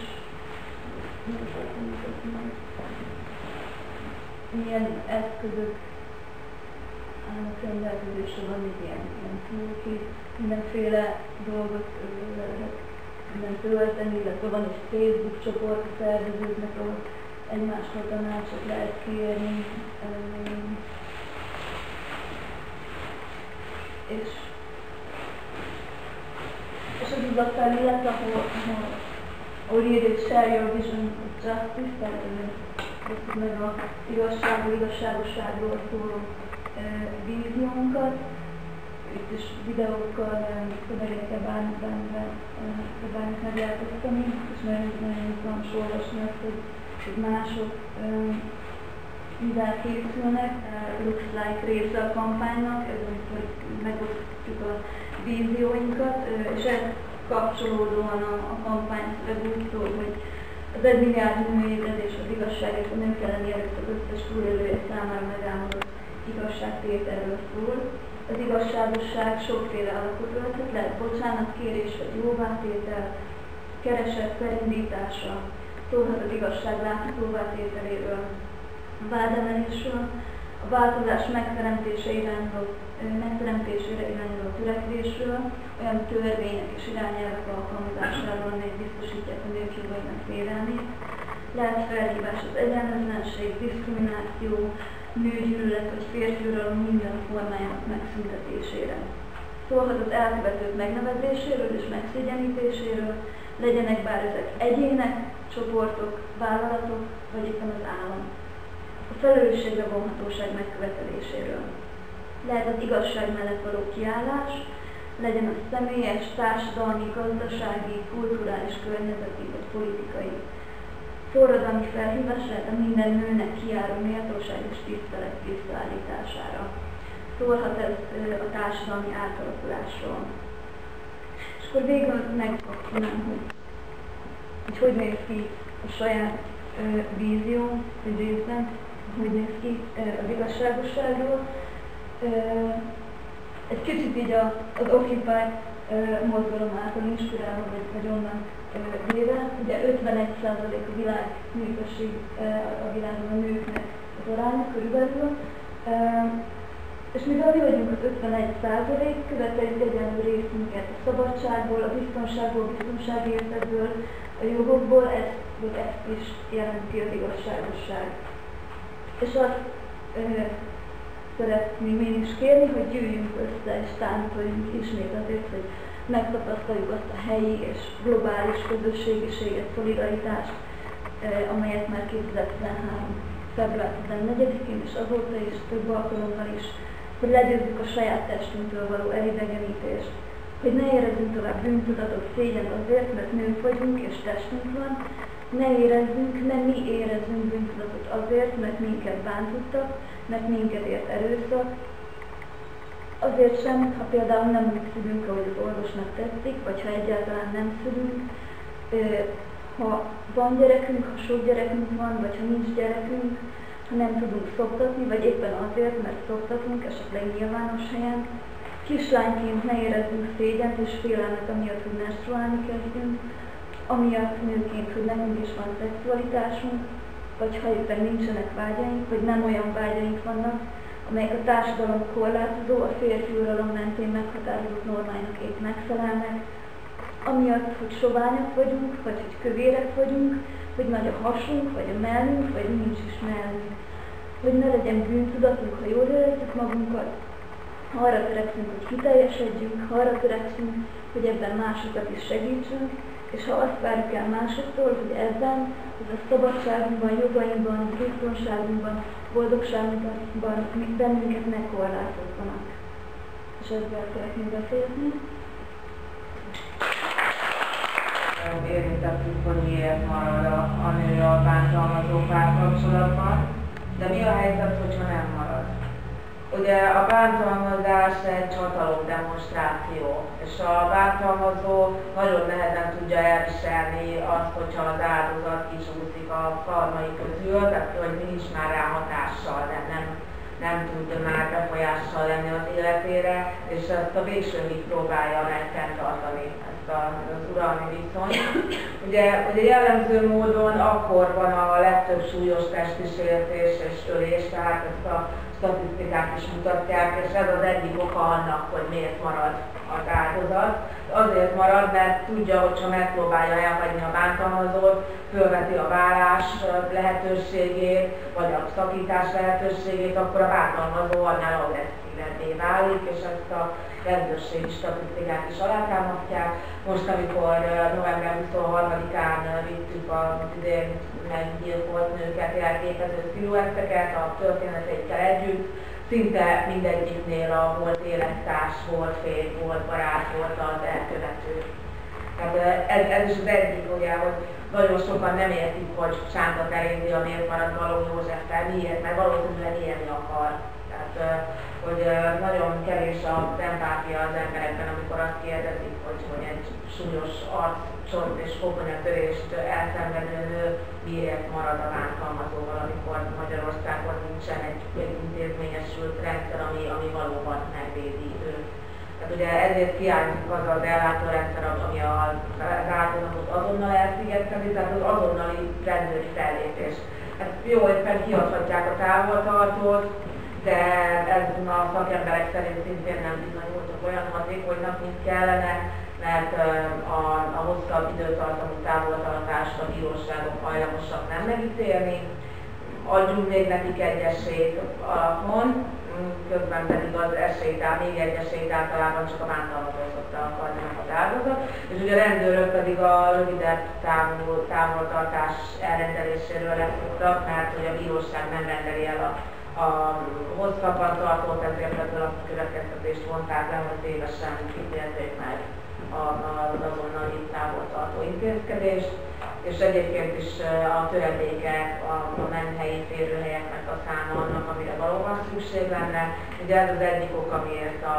milyen eszközök állnak rendelkezésre, van egy ilyen túlkép, mindenféle dolgot lehet minden tölteni, illetve van egy Facebook csoport a szervezőknek, ahol egymástól tanácsot lehet kérni, és az az a felület, ahol írjuk Share Your Vision of Justice, tehát osztjuk meg a igazságosságról szóló víziónkat. Itt is videókkal, szövegekkel próbáljuk megjátszani, és nagyon izgalmas olvasni azt, hogy mások mivel készülnek. Looks Like része a kampánynak, ez amikor megosztjuk a vízióinkat, és ez kapcsolódóan a kampány úgy szól, hogy az 1 milliárd nő ébredés az igazság és a nők elleni erőszak összes túlélője számára megálmodott igazságtételről szól. Az igazságosság sokféle alakot ölthet, lehet bocsánatkérés vagy jóvátétel, kereset perindítása, szólhat az igazság láthatóvá tételéről, a vádemelésről, a változás megteremtésére irányuló törekvésről, olyan törvények és irányelvek alkalmazásáról, amelyek biztosítják a nők jogainak védelmét. Lehet felhívás az egyenlőtlenség, diszkrimináció, nőgyűlölet vagy férfiuralom minden formájának megszüntetésére. Szólhat az elkövetők megnevezéséről és megszégyenítéséről, legyenek bár ezek egyének, csoportok, vállalatok vagy éppen az állam. A felelősségre vonhatóság megköveteléséről. Lehet az igazság mellett való kiállás, legyen az személyes, társadalmi, gazdasági, kulturális, környezeti vagy politikai. Forradalmi felhívás lehet a minden nőnek kijáró méltóság és tisztelet visszaállítására. Szólhat ez a társadalmi átalakulásról. És akkor végül megkapcsolnám, hogy néz ki a saját vízió, egy részben, hogy néz ki az igazságosságról. Egy kicsit így az Occupy mozgalom által inspirálva, vagy onnan véve, ugye 51% a világ népesség, a világon a nőknek az aránya körülbelül, és mivel mi vagyunk az 51%, követeljük egyenlő részünket a szabadságból, a biztonságból, biztonságérzetből, a jogokból, ezt is jelenti az igazságosság. És azt szeretném én is kérni, hogy gyűjjünk össze és táncoljunk ismét azért, hogy megtapasztaljuk azt a helyi és globális közösségiséget, szolidaritást, amelyet már 2013. február 14-én és azóta is, több alkalommal is, hogy legyőzzük a saját testünktől való elidegenítést, hogy ne érezzünk tovább bűntudatot, szégyent azért, mert nők vagyunk és testünk van, ne mi érezzünk bűntudatot azért, mert minket bántottak, mert minket ért erőszak, azért sem, ha például nem úgy szülünk, ahogy az orvosnak tetszik, vagy ha egyáltalán nem szülünk, ha van gyerekünk, ha sok gyerekünk van, vagy ha nincs gyerekünk, ha nem tudunk szoptatni, vagy éppen azért, mert szoptatunk, esetleg nyilvános helyen. Kislányként ne érezzünk szégyent és félelmet, amiatt, hogy menstruálni kezdünk, amiatt nőként, hogy nekünk is van szexualitásunk, vagy ha éppen nincsenek vágyaink, vagy nem olyan vágyaink vannak, amelyek a társadalom korlátozó, a férfi uralom mentén meghatározott normáinak épp megfelelnek, amiatt, hogy soványak vagyunk, vagy hogy kövérek vagyunk, hogy nagy a hasunk, vagy a mellünk, vagy nincs is mellünk. Hogy ne legyen bűntudatunk, ha jól érezzük magunkat, ha arra törekszünk, hogy kiteljesedjünk, ha arra törekszünk, hogy ebben másokat is segítsünk, és ha azt várjuk el másoktól, hogy ebben, ez a szabadságunkban, jogainkban, biztonságunkban, boldogságunkban bennünket ne korlátozzanak. És ezzel szeretném befejezni. Érintettük, hogy miért marad a nő a bántalmazó párkapcsolatban, de mi a helyzet, hogyha nem marad? Ugye a bántalmazás egy hatalomdemonstráció, és a bántalmazó nagyon nehezen tudja elviselni azt, hogyha az áldozat kisúszik a karmai közül, tehát hogy nincs már rá hatással, nem tud már befolyással lenni az életére, és ezt a végsőig próbálja megfenntartani, ezt az uralmi viszonyt. Ugye jellemző módon akkor van a legtöbb súlyos testi sértés és ölés, tehát ezt a statisztikák is mutatják, és ez az egyik oka annak, hogy miért marad az áldozat. Azért marad, mert tudja, hogy ha megpróbálja elhagyni a bántalmazót, fölveti a vállás lehetőségét, vagy a szakítás lehetőségét, akkor a bántalmazó annál agresszívebbé válik, és ezt a rendőrségi statisztikák is alátámasztják. Most, amikor november 23-án vittük az idén meggyilkolt nőket jelképező sziluetteket a történeteikkel együtt, szinte mindegyiknél a volt élettárs, volt férj, volt barát, volt az elkövető. Tehát ez is az egyik, ugye, hogy nagyon sokan nem értik, hogy Sánta Terézia miért marad Balogh Józseffel, miért, mert valószínűleg élni akar. Tehát, hogy nagyon kevés az empátia az emberekben, amikor azt kérdezik, hogy egy súlyos arccsont és koponyatörést elszenvedő nő miért marad a bántalmazóval, amikor Magyarországon nincsen egy intézményesült rendszer, ami valóban megvédi őt. Tehát ugye ezért kiállítik az az ellátórendszer, ami az áldozatot azonnal elszigeteli, tehát az azonnali rendőri fellépés. Hát jó, éppen kiadhatják a távoltartót, de ez a szakemberek szerint szintén nem bizonyultak olyan hatékonynak, mint kellene, mert a hosszabb időtartamú távoltartást a bíróságok hajlamosak nem megítélni. Adjunk még nekik egy esélyt alapon, közben pedig az még egy esélyt általában csak a bántalmazó szokta akarni az áldozat, és ugye a rendőrök pedig a rövidebb távoltartás elrendeléséről leszoktak, mert hogy a bíróság nem rendeli el a hosszabban tartót, ezért ebből a következtetést vonták le, hogy tévesen ítélték meg az azonnali távoltartó intézkedést, és egyébként is a töredékek, a menhelyi férőhelyeknek a száma annak, amire valóban szükség lenne. Ugye ez az egyik ok, amiért a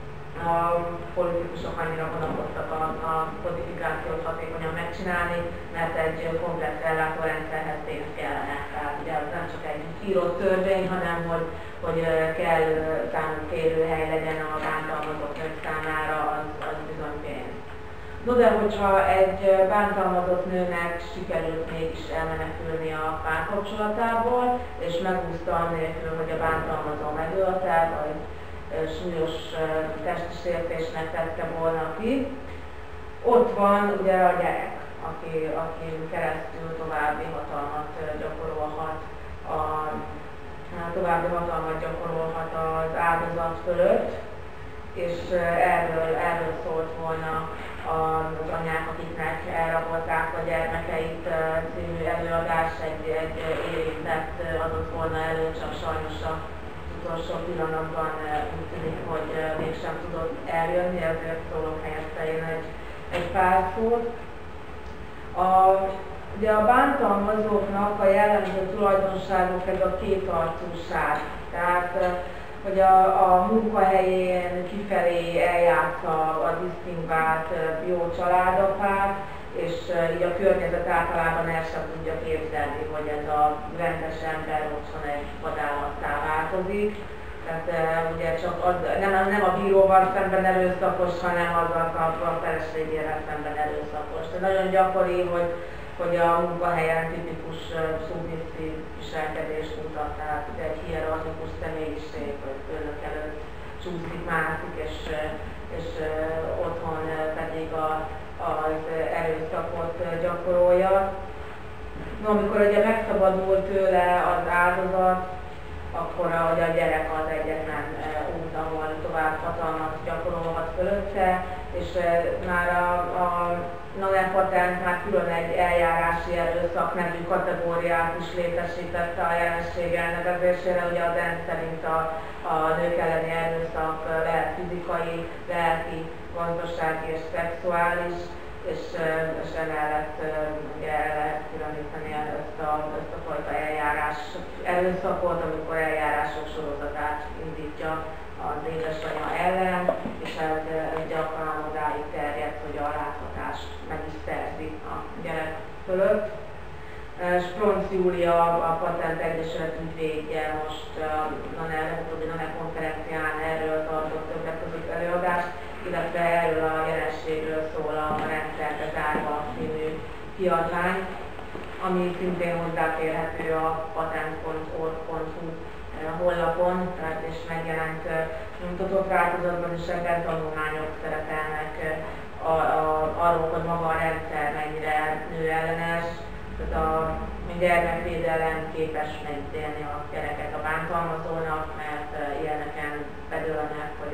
politikusok annyira vonakodtak a kodifikációt hatékonyan megcsinálni, mert egy komplex ellátórendszerhez pénz kellene. Tehát ugye ez nem csak egy írott törvény, hanem hogy kell számú férőhely legyen a bántalmazott nők számára, az bizony pénz. No, de hogyha egy bántalmazott nőnek sikerült mégis elmenekülni a párkapcsolatából, és megúszta annélkül, hogy a bántalmazó megölte, vagy súlyos testi sértésnek tette volna ki, ott van ugye a gyerek, aki keresztül további hatalmat gyakorolhat az áldozat fölött, és erről szólt volna az anyák, akiknek elrabolták a gyermekeit című előadás, egy érintett adott volna elő, csak sajnos az utolsó pillanatban úgy tűnik, hogy mégsem tudott eljönni, ezért szólok helyette én egy pár szót. Ugye a bántalmazóknak a jellemző tulajdonságok ez a kétarcúság. Tehát hogy a munkahelyén kifelé eljátsza a disztingvált jó családapát, és így a környezet általában el sem tudja képzelni, hogy ez a rendes ember otthon egy vadállattá változik. Tehát ugye csak nem a bíróval szemben erőszakos, hanem azzal a feleségével szemben erőszakos. De nagyon gyakori, hogy a munkahelyen tipikus szubmisszív viselkedést mutat, tehát egy hierarchikus személyiség, hogy főnök előtt csúszik, mászik, és otthon pedig az erőszakot gyakorolja. No, amikor ugye megszabadul tőle az áldozat, akkor ugye a gyerek az egyetlen út, ahol tovább hatalmat gyakorolhat fölötte, és már a Noé patent már külön egy eljárási erőszak nevű kategóriát is létesítette a jelenség elnevezésére. Ugye az ENSZ szerint a nők elleni erőszak lehet fizikai, lelki, gazdasági és szexuális, és emellett ugye el lehet különíteni ezt a fajta eljárás erőszakot, amikor eljárások sorozatát indítja az édesanyja ellen, és ez gyakran odáig terjed, hogy a láthatást meg is szerzi a gyerek fölött. Spronc Júlia, a Patent Egyesület ügyvédje most a NANE konferencián erről tartott többek között előadást, illetve erről a jelenségről szól a Rendszerbe zárva című kiadvány, ami szintén hozzáférhető a patent.org.hu honlapon, és megjelent nyomtatott változatban, és ebben tanulmányok szerepelnek arról, hogy maga a rendszer mennyire nőellenes, tehát a gyermekvédelem képes megítélni a gyereket a bántalmazónak, mert ilyeneken bedőlnek, hogy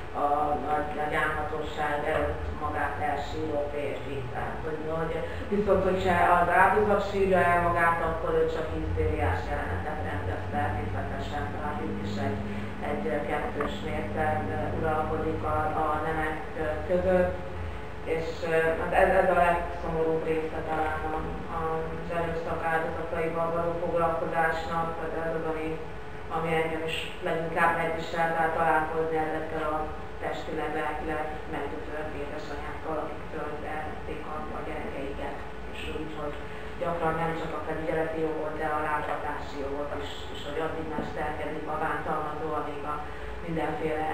a gyámhatóság előtt magát elsíró férfi. Tehát, hogy viszont, hogyha az áldozat sírja el magát, akkor ő csak hisztériás jelenetet rendez természetesen, tehát itt is egy kettős mérce uralkodik a nemek között. És ez a legszomorúbb része talán az erőszak áldozataival való foglalkozásnak, ez az, ami engem is leginkább megvisel, tehát találkozni ezekkel a testileg, lelkileg meggyötört édesanyákkal, akiktől elvették a gyerekeiket. És úgy, hogy gyakran nem csak a felügyeleti jogot, de a láthatási jogot is, és hogy addig mesterkedik a bántalmazó, amíg a mindenféle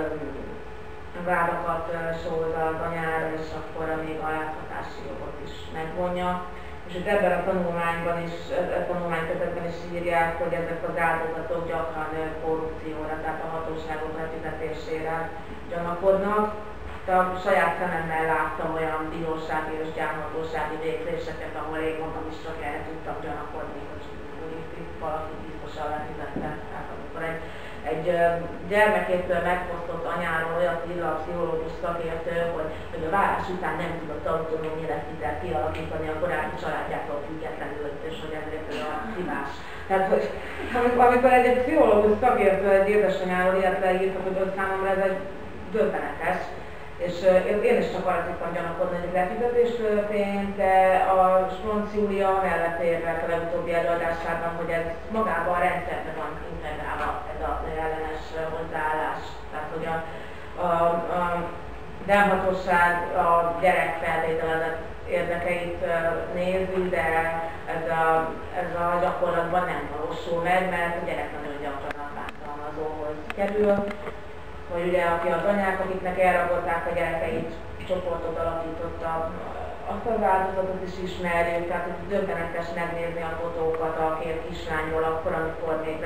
vádakat sóz az anyára, és akkor még a láthatási jogot is megvonja. És itt ebben a tanulmányban is, tanulmánykötetben is írják, hogy ezek az áldozatok gyakran korrupcióra, tehát a hatóságok lefizetésére gyanakodnak. De a saját szememmel láttam olyan bírósági és gyámhatósági végzéseket, ahol én magam is csak erre tudtam gyanakodni, hogy itt valaki biztosan lefizette. Tehát amikor egy gyermekétől megfosztott anyáról olyat ír a pszichológus szakértő, hogy a vállás után nem tudott autonóm életvitelt kialakítani a korábbi családjától függetlenül, és hogy ezért a szívás. Tehát, hogy amikor egy pszichológus szakértő egy édesanyáról ilyet leírt, hogy számomra ez egy döbbenetes. És én is csak arra tudtam gyanakodni, hogy lefizetés történt, de a Spronc Júlia mellett érvelt a legutóbbi előadásában, hogy ez magában a rendszerben van integrálva, ez a ellenes hozzáállás. Tehát, hogy a gyámhatóság a gyerek feltételezett érdekeit nézi, de ez a gyakorlatban nem valósul meg, mert a gyerek nagyon gyakran a bántalmazóhoz kerül. Hogy ugye aki az anyák, akiknek elrabolták a gyerekeit, csoportot alapította, azt az áldozatot is ismerjük, tehát döbbenetes megnézni a fotókat a két kislányról akkor, amikor még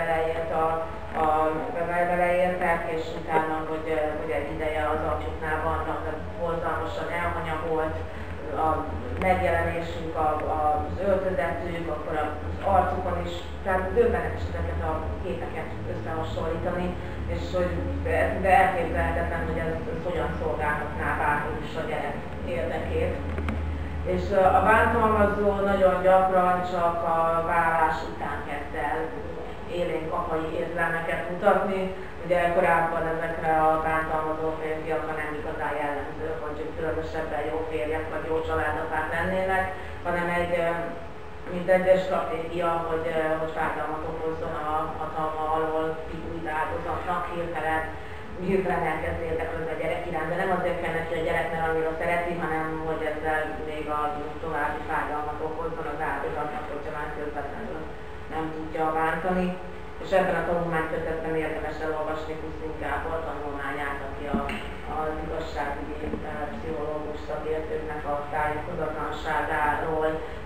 beleértek, és utána, hogy egy ideje az apjuknál vannak, borzalmasan elhanyagolt a megjelenésük, az öltözetük, akkor az arcukon is, tehát döbbenetes ezeket a képeket összehasonlítani, és hogy de elképzelhetetlen, hogy ez hogyan szolgálhatná bárhol is a gyerek érdekét. És a bántalmazó nagyon gyakran csak a vállás után kezd el élénk apai érzelmeket mutatni. Ugye korábban ezekre a bántalmazó férfiakra nem igazán jellemző, hogy különösebben jó férjek vagy jó családapák lennének, hanem mint egy stratégia, hogy fájdalmat okozzon a hatalma alól kibújt áldozatnak, hirtelen elkezd érdeklődni a gyerek iránt, de nem azért kell neki a gyerek, mert annyira szereti, hanem hogy ezzel még a további fájdalmat okozzon az áldozatnak, hogyha már közvetlenül nem tudja bántani. És ebben a tanulmánykötetben érdemes elolvasni Huszin Gábor tanulmányát, aki az igazságügyi pszichológus szakértőknek a tájékozatlanságáról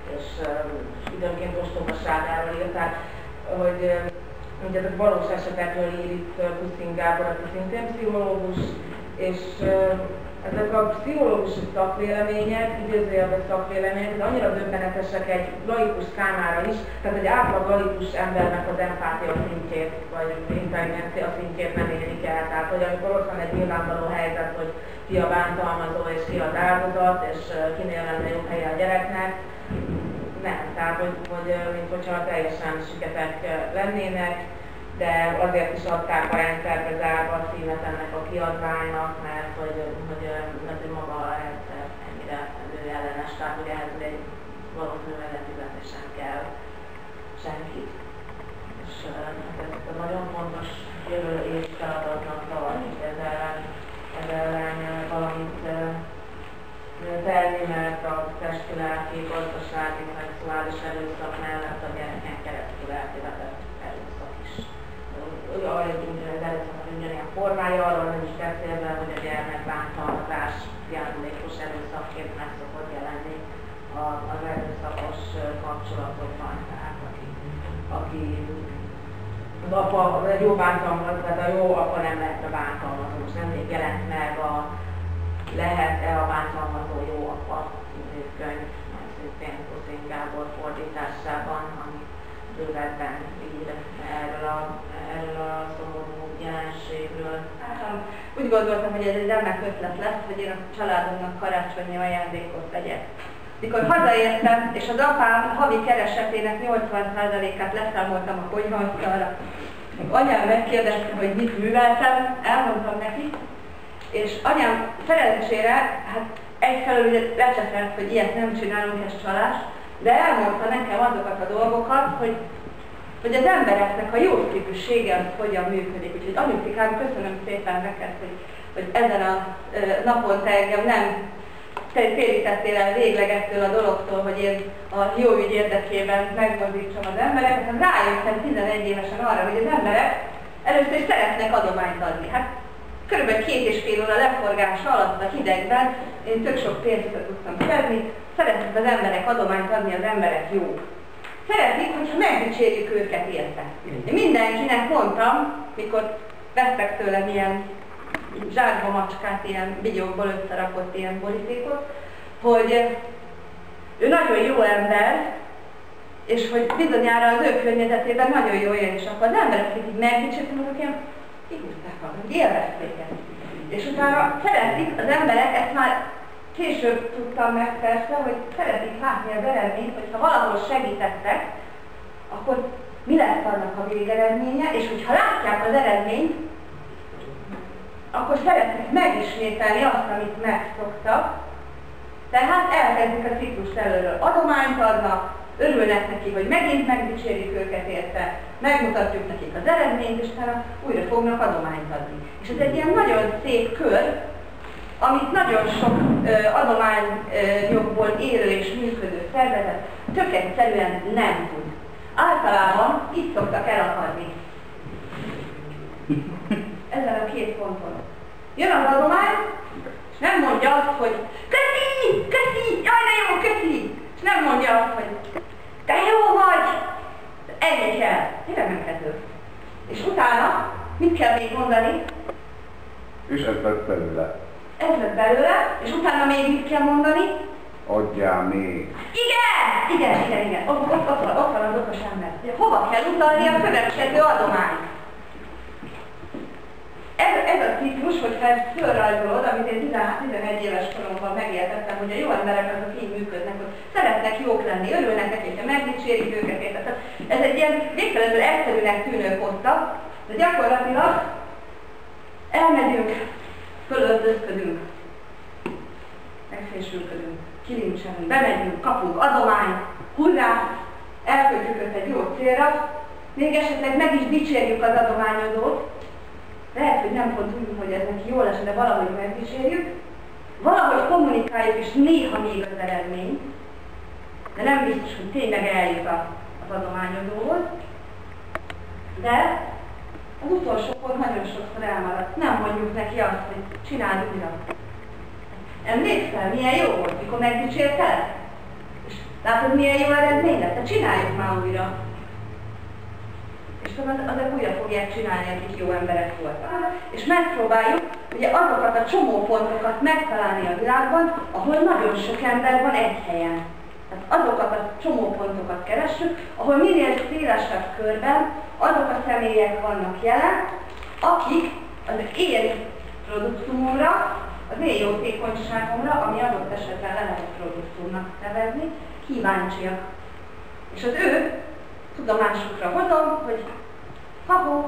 és időnként ostobaságáról írták, hogy ugye ezek valós esetekről ír itt Pusztin Gábor, aki szintén pszichológus, és ezek a pszichológusi szakvélemények, idézőjelben szakvélemények, de annyira döbbenetesek egy laikus számára is, tehát egy átlag laikus embernek az empátia szintjét, vagy intelligencia szintjét nem érik el. Tehát, hogy amikor ott van egy nyilvánvaló helyzet, hogy ki a bántalmazó és ki az áldozat, és kinél lenne jobb helye a gyereknek, nem. Tehát, hogy mint hogyha teljesen siketek lennének, de azért is adták a rendszerbe zárva a címet ennek a kiadványnak, mert hogy maga a rendszer ennyire ellenes, tehát hogy ehhez még valószínűleg ne fizetni sem kell senkit. És ez nagyon fontos jövő év feladatnak tartani, hogy ez ellen valamit tenni, mert a testi, lelki, gazdasági, szexuális erőszak mellett a gyereken keresztül elkövetett erőszak is. Az erőszaknak ugyanilyen formája, arról nem is beszélve, hogy a gyermekbántalmazás járulékos erőszakként meg szokott jelenni az erőszakos kapcsolatokban. Tehát aki az apa, egy jó bántalmazó, tehát a jó apa nem lehet a bántalmazó, most nem még jelent meg lehet-e a bántalmazó jó apa című könyv, szintén Pusztin Gábor fordításában, ami bővebben ír erről a szomorú jelenségről. Úgy gondoltam, hogy ez egy remek ötlet lesz, hogy én a családomnak karácsonyi ajándékot tegyek. Mikor hazaértem, és az apám havi keresetének 80%-át leszámoltam a konyhaasztalra, anyám megkérdezte, hogy mit műveltem, elmondtam neki, és anyám szerencsére, hát egyfelől ugye lecseszelt, hogy ilyet nem csinálunk, ez csalás, de elmondta nekem azokat a dolgokat, hogy az embereknek a jó képessége az hogyan működik. Úgyhogy anyukikám, köszönöm szépen neked, hogy ezen a napon te engem nem térítettél el végleg ettől a dologtól, hogy én a jó ügy érdekében megmozdítsam az embereket. Hát rájöttem 11 évesen arra, hogy az emberek először is szeretnek adományt adni. Hát körülbelül 2,5 óra leforgása alatt a hidegben én tök sok pénzt tudtam szerezni, szeretnek az emberek adományt adni, az emberek jók. Szeretnék, hogyha megdicsérjük őket érte. Én mindenkinek mondtam, mikor vettek tőlem ilyen zsákba macskát, ilyen bigyókból összerakott ilyen borítékot, hogy ő nagyon jó ember, és hogy bizonyára az ő környezetében nagyon jó él, és akkor az emberek, akik így megdicsérték, azok ilyen kihúzták magam, élvezték ezt. És utána szeretik az emberek, ezt már később tudtam meg persze, hogy szeretik látni az eredményt, hogyha valahol segítettek, akkor mi lesz annak a végeredménye, és hogyha látják az eredményt, akkor szeretnék megismételni azt, amit megszoktak. Tehát elkezdik a ciklust előről. Adományt adnak, örülnek neki, hogy megint megdicsérjük őket érte, megmutatjuk nekik az eredményt, és utána újra fognak adományt adni. És ez egy ilyen nagyon szép kör, amit nagyon sok adományjogból élő és működő szervezet tök egyszerűen nem tud. Általában így szoktak elakadni. Ezen a két ponton. Jön az adomány, és nem mondja azt, hogy köszi, köszi, jaj de jó, köszi! És nem mondja azt, hogy te jó vagy, ennyi kell. Remekhető. És utána mit kell még mondani? És ez lett belőle. Ez lett belőle, és utána még mit kell mondani? Adjál még. Igen. Ott van az okos ember. Hova kell utalni a következő adomány? Ez a ciklus, hogyha ezt fölrajzolod, amit én 11 éves koromban megértettem, hogy a jó emberek azok így működnek, hogy szeretnek jók lenni, örülnek neki, hogyha megdicsérik őket. Tehát ez egy ilyen végtelenül egyszerűnek tűnő poszta, de gyakorlatilag elmegyünk, fölöltözködünk, megfésülködünk, kilincselünk, bemegyünk, kapunk adományt, hurrá, elköltjük őt egy jó célra, még esetleg meg is dicsérjük az adományozót, lehet, hogy nem pont úgy, hogy ez neki jól esne, de valahogy megdicsérjük, valahogy kommunikáljuk, és néha még az eredmény, de nem biztos, hogy tényleg eljut az adományozóhoz, de az utolsó pont nagyon sokszor elmaradt. Nem mondjuk neki azt, hogy csináld újra. Emlékszel, milyen jó volt, mikor megdicsértelek? És Látod, milyen jó eredmény lett? Hát csináljuk már újra. És azok újra fogják csinálni, akik jó emberek voltak. És megpróbáljuk ugye azokat a csomópontokat megtalálni a világban, ahol nagyon sok ember van egy helyen. Tehát azokat a csomópontokat keressük, ahol minél szélesebb körben azok a személyek vannak jelen, akik az én produktumomra, az én jótékonyságomra, ami adott esetben le lehet produktumnak nevezni, kíváncsiak. És az ő tudomásukra hozom, hogy ha-ho,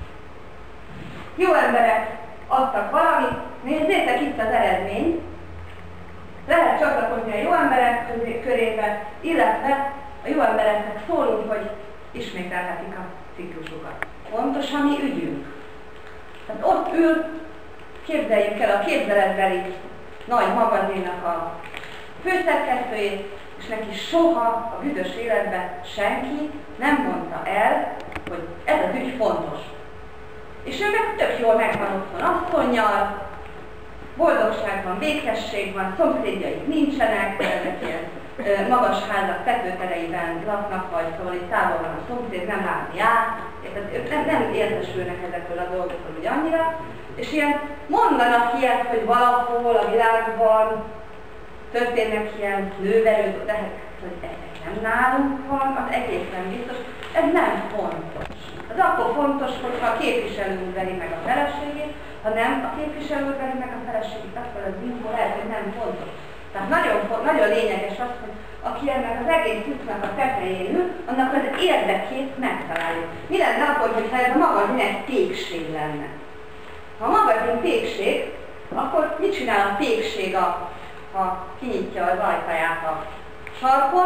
jó emberek adtak valamit, nézzétek itt az eredmény, lehet csatlakozni a jó emberek körébe, illetve a jó embereknek szólunk, hogy ismételhetik a ciklusokat. Pontos a mi ügyünk. Tehát ott ül, képzeljük el a képzeletbeli nagy magazinnak a főszerkesztőjét, és neki soha a büdös életben senki nem mondta el, hogy ez az ügy fontos. És ő meg tök jól megvan otthon asszonnyal, boldogság van, békesség van, szomszédjaik nincsenek, ezek ilyen magas házak tetőtereiben laknak, vagy szóval itt távol van a szomszéd, nem látni át, nem értesülnek ezekről a dolgokról úgy annyira, és ilyen mondanak ilyet, hogy valahol a világban történnek ilyen nőverő, de hogy ezek nem nálunk van, az egészen biztos, ez nem fontos. Az akkor fontos, hogyha a képviselő úr veri meg a feleségét, ha nem a képviselő úr veri meg a feleségét, akkor az info lehet, hogy nem fontos. Tehát nagyon lényeges az, hogy aki ennek az egész ügynek a tetején ül, annak az érdekét megtaláljuk. Mi lenne akkor, hogyha ez a magazin egy pékség lenne? Ha a magazin pékség, akkor mit csinál a pékség, ha kinyitja az ajtaját a sarkon?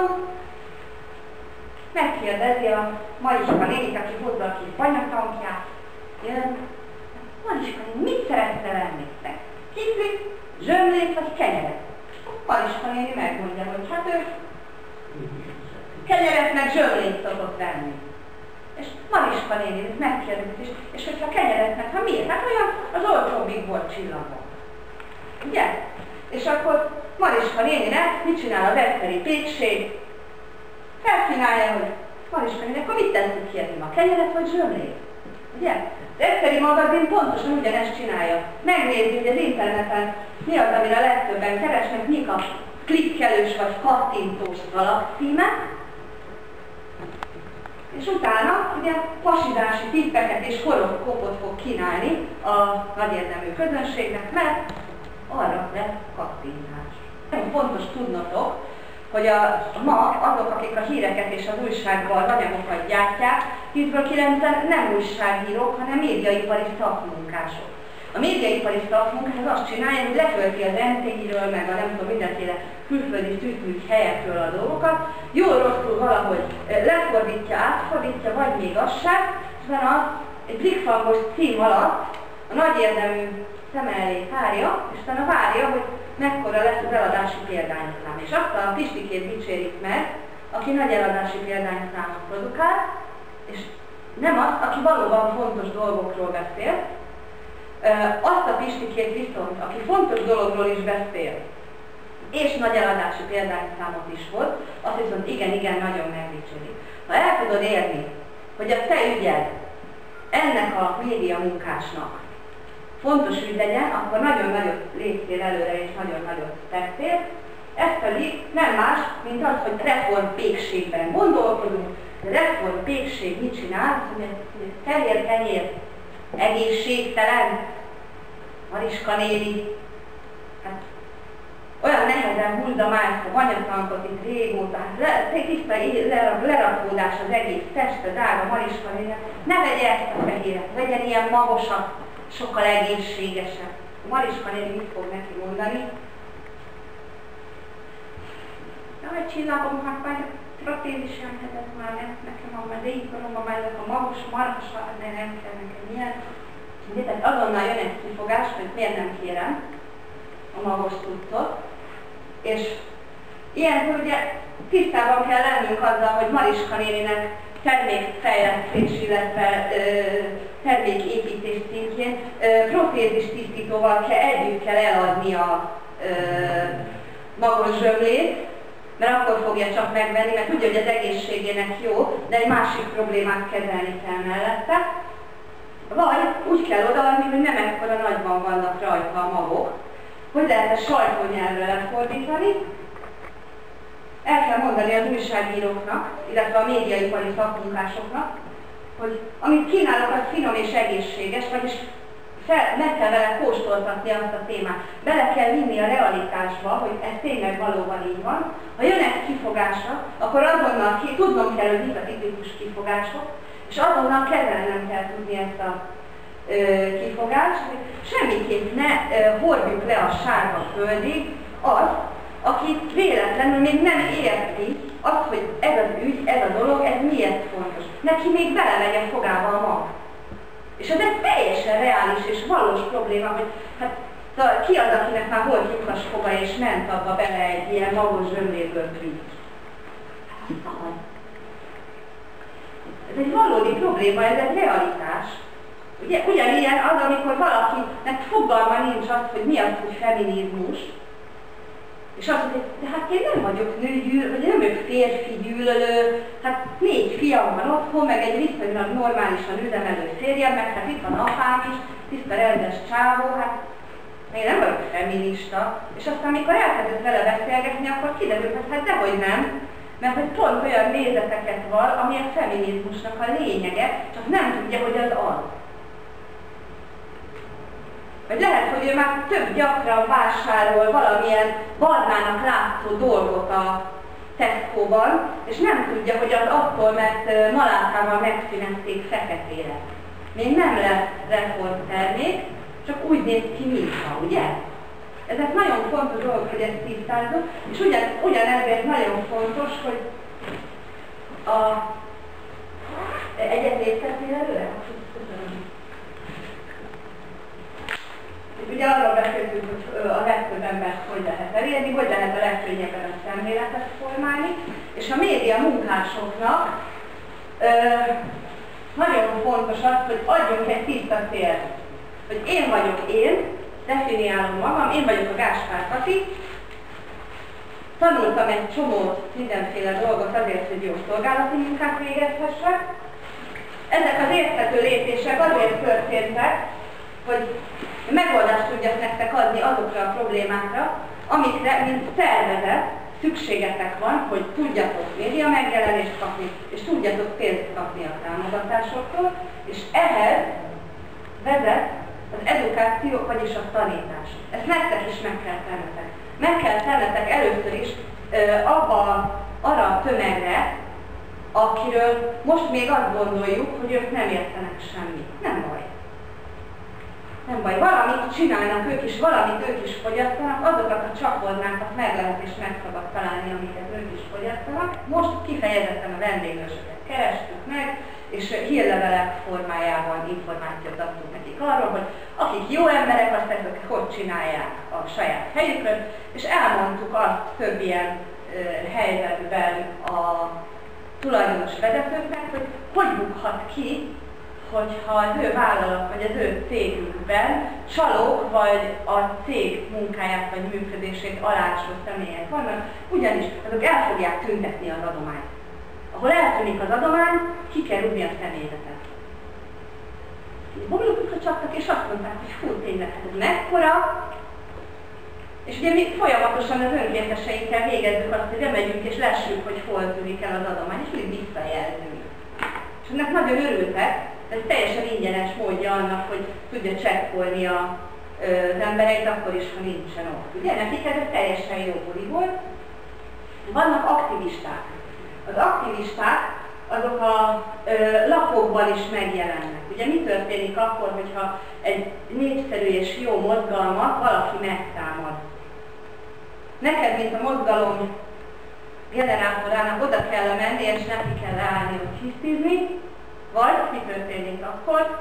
Megkérdezi a Mariska nénit, aki hozza a kis banyatankját. Jön, Mariska néni, mit szeretne venni? Kiflit, zsömlét vagy kenyeret? Mariska néni megmondja, hogy hát ő kenyeret meg zsömlét szokott venni. És Mariska néni megkérdezik, és hogyha kenyeret meg, ha miért? Hát olyan az olcsóbbik volt csillagok. Ugye? És akkor Mariska néninek mit csinál az egyszeri pékség? Felkínálja, hogy Mariska néni, akkor mit tesszük kérni ma? Kenyeret vagy zsömlét? Ugye? Az egyszeri magazin pontosan ugyanezt csinálja. Megnézi, hogy az interneten mi az, amire a legtöbben keresnek, mik a klikkelős vagy kattintós alapcímek, és utána ugye pasidási tippeket és horoszkópot fog kínálni a nagyérdemű közönségnek, mert arra lesz kattintás. Nagyon fontos tudnotok, hogy ma azok, akik a híreket és az újságban az anyagokat gyártják, 10-ből 9-en nem újságírók, hanem médiaipari szakmunkások. A médiaipari szakmunkás az azt csinálja, hogy lekölti az NTI-ről, meg a nem tudom, mindenféle külföldi szűkült helyekről a dolgokat, jól-rosszul valahogy lefordítja, átfordítja, vagy még az sem, és utána egy blikfangos cím alatt a nagy érdemű szem elé tárja, és utána várja, hogy mekkora lesz az eladási példányszám. És azt a Pistikét dicsérik meg, aki nagy eladási példányszámot produkál, és nem azt, aki valóban fontos dolgokról beszél, azt a Pistikét viszont, aki fontos dologról is beszél, és nagy eladási példányszámot is hoz, azt viszont igen, nagyon megdicsérik. Ha el tudod érni, hogy a te ügyed ennek a média munkásnak fontos ügy legyen, akkor nagyon nagyot léptél előre és nagyon nagyot tettél. Ez pedig nem más, mint az, hogy reformpékségben gondolkodunk. A reformpékség mit csinál? Hogy fehér kenyér egészségtelen, Mariska néni, hát olyan nehezen húzza már a banyatankot itt régóta, hát tiszta lerakódás az egész teste, drága Mariska néni, ne vegye ezt a fehéret, vegyen ilyen magosat, sokkal egészségesebb. A Mariska néni mit fog neki mondani? Jaj, csillagom, hát majd protézisen hedett már nekem a déjkoromban, már ezek a magos marhasal, de nem kell nekem ilyen. Tehát azonnal jön egy kifogás, hogy miért nem kérem a magos tudtot. És ilyenkor ugye tisztában kell lennünk azzal, hogy Mariska néninek termékfejlesztés, illetve terméképítés szintjén protézis tisztítóval együtt kell eladni a magos zsömlét, mert akkor fogja csak megvenni, mert tudja, hogy az egészségének jó, de egy másik problémát kezelni kell mellette. Vagy úgy kell odaadni, hogy nem ekkora nagyban vannak rajta a magok, hogy lehet a sajtónyelvre lefordítani. El kell mondani az újságíróknak, illetve a médiaipari szakmunkásoknak, hogy amit kínálok, az finom és egészséges, vagyis meg kell vele kóstoltatni azt a témát. Bele kell vinni a realitásba, hogy ez tényleg valóban így van. Ha jönnek kifogásra, akkor azonnal tudnom kell, hogy mik a tipikus kifogások, és azonnal kezelnem kell tudni ezt a kifogást, hogy semmiképp ne hordjuk le a sárga földig az, aki véletlenül még nem érti azt, hogy ez az ügy, ez a dolog, ez miért fontos. Neki még belemegy a fogába a mag. És ez egy teljesen reális és valós probléma, hogy hát szóval ki az, akinek már volt lyukas foga és ment abba bele egy ilyen magos zsömléből prügy. Ez egy valódi probléma, ez egy realitás. Ugye, ugyanilyen az, amikor valakinek fogalma nincs az, hogy mi az, hogy feminizmus, és azt mondja, de hát én nem vagyok nőgyűlölő, vagy nem vagyok férfi gyűlölő, hát 4 fiam van otthon, meg egy viszonylag normálisan üzemelő férjem, meg hát itt van apám is, tiszta rendes csávó, hát én nem vagyok feminista. És aztán amikor elkezdett vele beszélgetni, akkor kiderült, hogy hát dehogy nem, mert hogy pont olyan nézeteket van, ami a feminizmusnak a lényege, csak nem tudja, hogy az az. Vagy lehet, hogy ő már több gyakran vásárol valamilyen barnának látszó dolgot a Tesco-ban, és nem tudja, hogy az attól, mert malákával megszínezték feketére. Még nem lesz reformtermék, csak úgy néz ki, mintha, ugye? Ezek nagyon fontos dolgok, hogy ezt tisztázzuk, és ugyanezért nagyon fontos, hogy egyet léptetnél előre? Ugye arról beszéltünk, hogy a legtöbb embert hogy lehet elérni, hogy lehet a legkönnyebben a szemléletet formálni, és a média munkásoknak nagyon fontos az, hogy adjunk egy tiszta célt. Hogy én vagyok én, definiálom magam, én vagyok a Gáspár Kati, tanultam egy csomó mindenféle dolgot azért, hogy jó szolgálati munkát végezhessek. Ezek az érthető lépések azért történtek, hogy megoldást tudjak nektek adni azokra a problémákra, amikre, mint szervezet, szükségetek van, hogy tudjatok média megjelenést kapni, és tudjatok pénzt kapni a támogatásoktól, és ehhez vezet az edukáció, vagyis a tanítás. Ezt nektek is meg kell tennetek. Meg kell tennetek először is arra a tömegre, akiről most még azt gondoljuk, hogy ők nem értenek semmit. Nem baj. Nem baj, valamit csinálnak ők is, valamit ők is fogyasztanak, azokat a csatornákat meg lehet és meg szabad találni, amiket ők is fogyasztanak. Most kifejezetten a vendéglősöket kerestük meg, és hírlevelek formájában információt adtunk nekik arról, hogy akik jó emberek, azt ezek hogy csinálják a saját helyükön, és elmondtuk azt több ilyen helyzetben a tulajdonos vezetőknek, hogy bukhat ki, hogyha az ő vállalat vagy az ő cégükben csalók vagy a cég munkáját vagy működését alásó személyek vannak, ugyanis azok el fogják tüntetni az adományt. Ahol eltűnik az adomány, ki kell rúgni a személyzetet. Boglókra csaptak és azt mondták, hogy fú, tényleg, hát ez mekkora. És ugye mi folyamatosan az önkénteseinkkel végezzük azt, hogy bemegyünk és lessük, hogy hol tűnik el az adomány, és mindig visszajelzünk. És ennek nagyon örültek, ez teljesen ingyenes módja annak, hogy tudja csekkolni az embereit akkor is, ha nincsen ott. Ugye nekik ez teljesen jó buli volt. Vannak aktivisták. Az aktivisták azok a lapokban is megjelennek. Ugye mi történik akkor, hogyha egy népszerű és jó mozgalmat valaki megtámad? Neked, mint a mozgalom generátorának oda kell menni, és neki kell állni, hogy hisztizni, vagy mi történik akkor?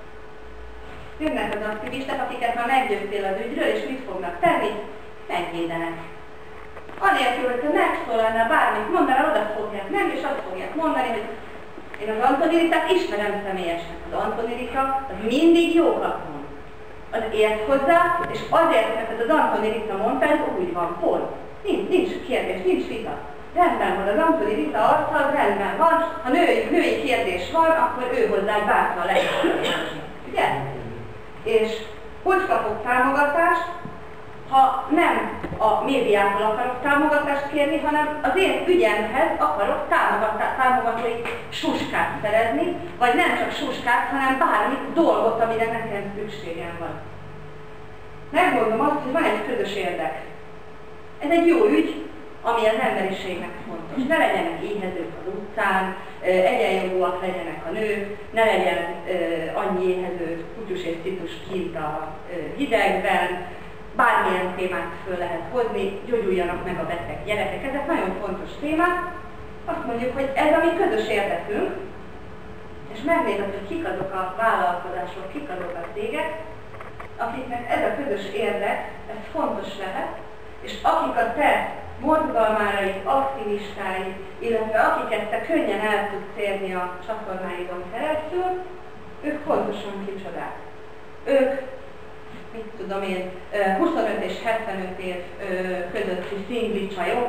Jönnek az aktivisták, akiket már meggyőztél az ügyről, és mit fognak tenni? Megvédenek. Anélkül, hogy te megszólalnál bármit mondaná, oda fogják meg, és azt fogják mondani, hogy én az Antoni Ritát ismerem személyesen. Az Antoni Rita az mindig jókat mond. Az ért hozzá, és azért, mert az Antoni Rita mondta, ez úgy van, pont. Nincs kérdés, nincs vita. Rendben van, az ampuli vita arccal rendben van, ha női kérdés van, akkor ő hozzá bátran lehet. Ugye? És hogy kapok támogatást, ha nem a médiától akarok támogatást kérni, hanem az én ügyemhez akarok támogatói suskát szerezni, vagy nem csak suskát, hanem bármi dolgot, amire nekem szükségem van. Megmondom azt, hogy van egy közös érdek. Ez egy jó ügy, ami az emberiségnek fontos. Ne legyenek éhezők az utcán, egyenjogúak legyenek a nők, ne legyen annyi éhező kutyus és citus kint a hidegben, bármilyen témát föl lehet hozni, gyógyuljanak meg a beteg gyerekek. Ezek nagyon fontos témák. Azt mondjuk, hogy ez a mi közös érdekünk, és megnézed, hogy kik azok a vállalkozások, kik azok a cégek, akiknek ez a közös érdek, ez fontos lehet, és akik a te mozgalmáraid, aktivistái, illetve akiket te könnyen el tudsz érni a csatornáidon keresztül, ők pontosan kicsodák. Ők, mit tudom én, 25 és 75 év közötti szingli csajok.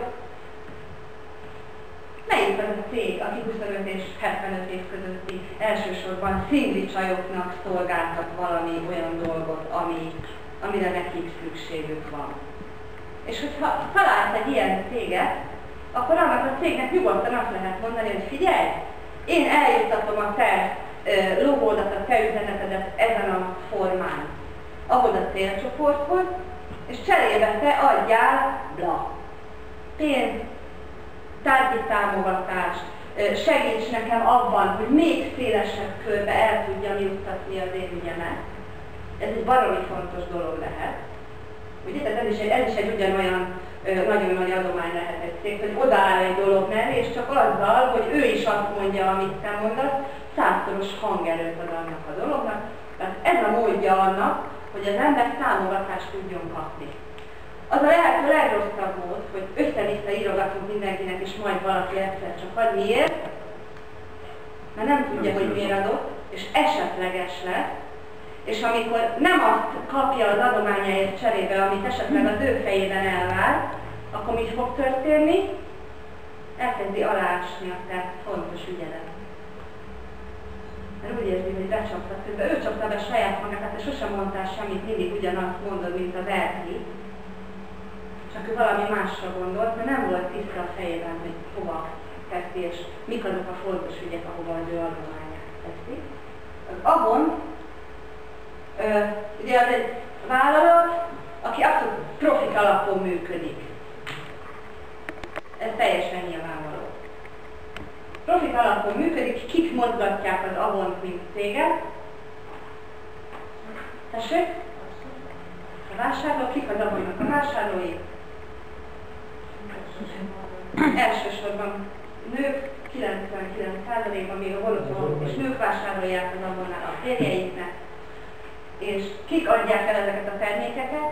Melyik az a cég, aki 25 és 75 év közötti elsősorban szingli csajoknak szolgáltat valami olyan dolgot, amire nekik szükségük van? És hogyha találsz egy ilyen céget, akkor annak a cégnek nyugodtan azt lehet mondani, hogy figyelj, én eljuttatom a te logódat, a te üzenetedet ezen a formán ahhoz a célcsoporthoz, és cserébe te adjál bla. Pénz, tárgyi támogatást, segíts nekem abban, hogy még szélesebb körbe el tudjam juttatni az én ügyemet. Ez egy baromi fontos dolog lehet. Ugye, tehát ez is egy ugyanolyan nagyon nagy adomány lehet egy cég, hogy odaáll egy dolog mellé, és csak azzal, hogy ő is azt mondja, amit te mondasz, 100-szoros hangerőt ad annak a dolognak. Tehát ez a módja annak, hogy az ember támogatást tudjon kapni. Az a lehető legrosszabb mód, hogy össze-vissza írogatunk mindenkinek, és majd valaki egyszer csak ad. Miért? Mert nem tudja, hogy miért adott, és esetleges lesz, és amikor nem azt kapja az adományáért cserébe, amit esetleg az ő fejében elvár, akkor mi fog történni? Elkezdi aláásni a te fontos ügyedet. Mert úgy érzi, hogy becsaptad közben. Ő csapta be saját magát, hát sosem mondtál semmit, mindig ugyanazt mondod, mint az Erki. Csak ő valami másra gondolt, mert nem volt tiszta a fejében, hogy hova teszi, és mik azok a fontos ügyek, ahova az ő adományát teszi. Az Avon, ugye az egy vállalat, aki abszolút profit alapon működik. Ez teljesen nyilvánvaló. Profit alapon működik, kik mozgatják az Avont, mint céget. Tessék? A vásárlók, kik az Avonnak a vásárlói? Elsősorban nők, 99%-ban még a holokausztot és nők vásárolják az Avonnál a férjeiknek. És kik adják el ezeket a termékeket?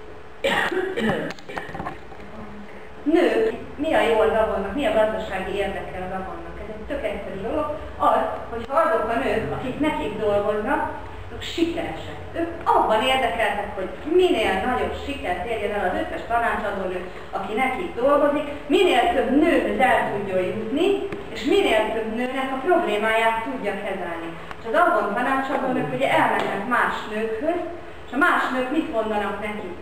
Nők. Mi a jó az Avonnak? Mi a gazdasági érdeke az Avonnak? Ez egy tök egyszerű dolog. Az, hogyha azok a nők, akik nekik dolgoznak, azok sikeresek. Ők abban érdekeltek, hogy minél nagyobb sikert érjen el az összes tanácsadónő, aki nekik dolgozik, minél több nőhöz el tudjon jutni, és minél több nőnek a problémáját tudja kezelni. És az Avon tanácsadónők ugye elmennek más nőkhöz, és a más nők mit mondanak nekik?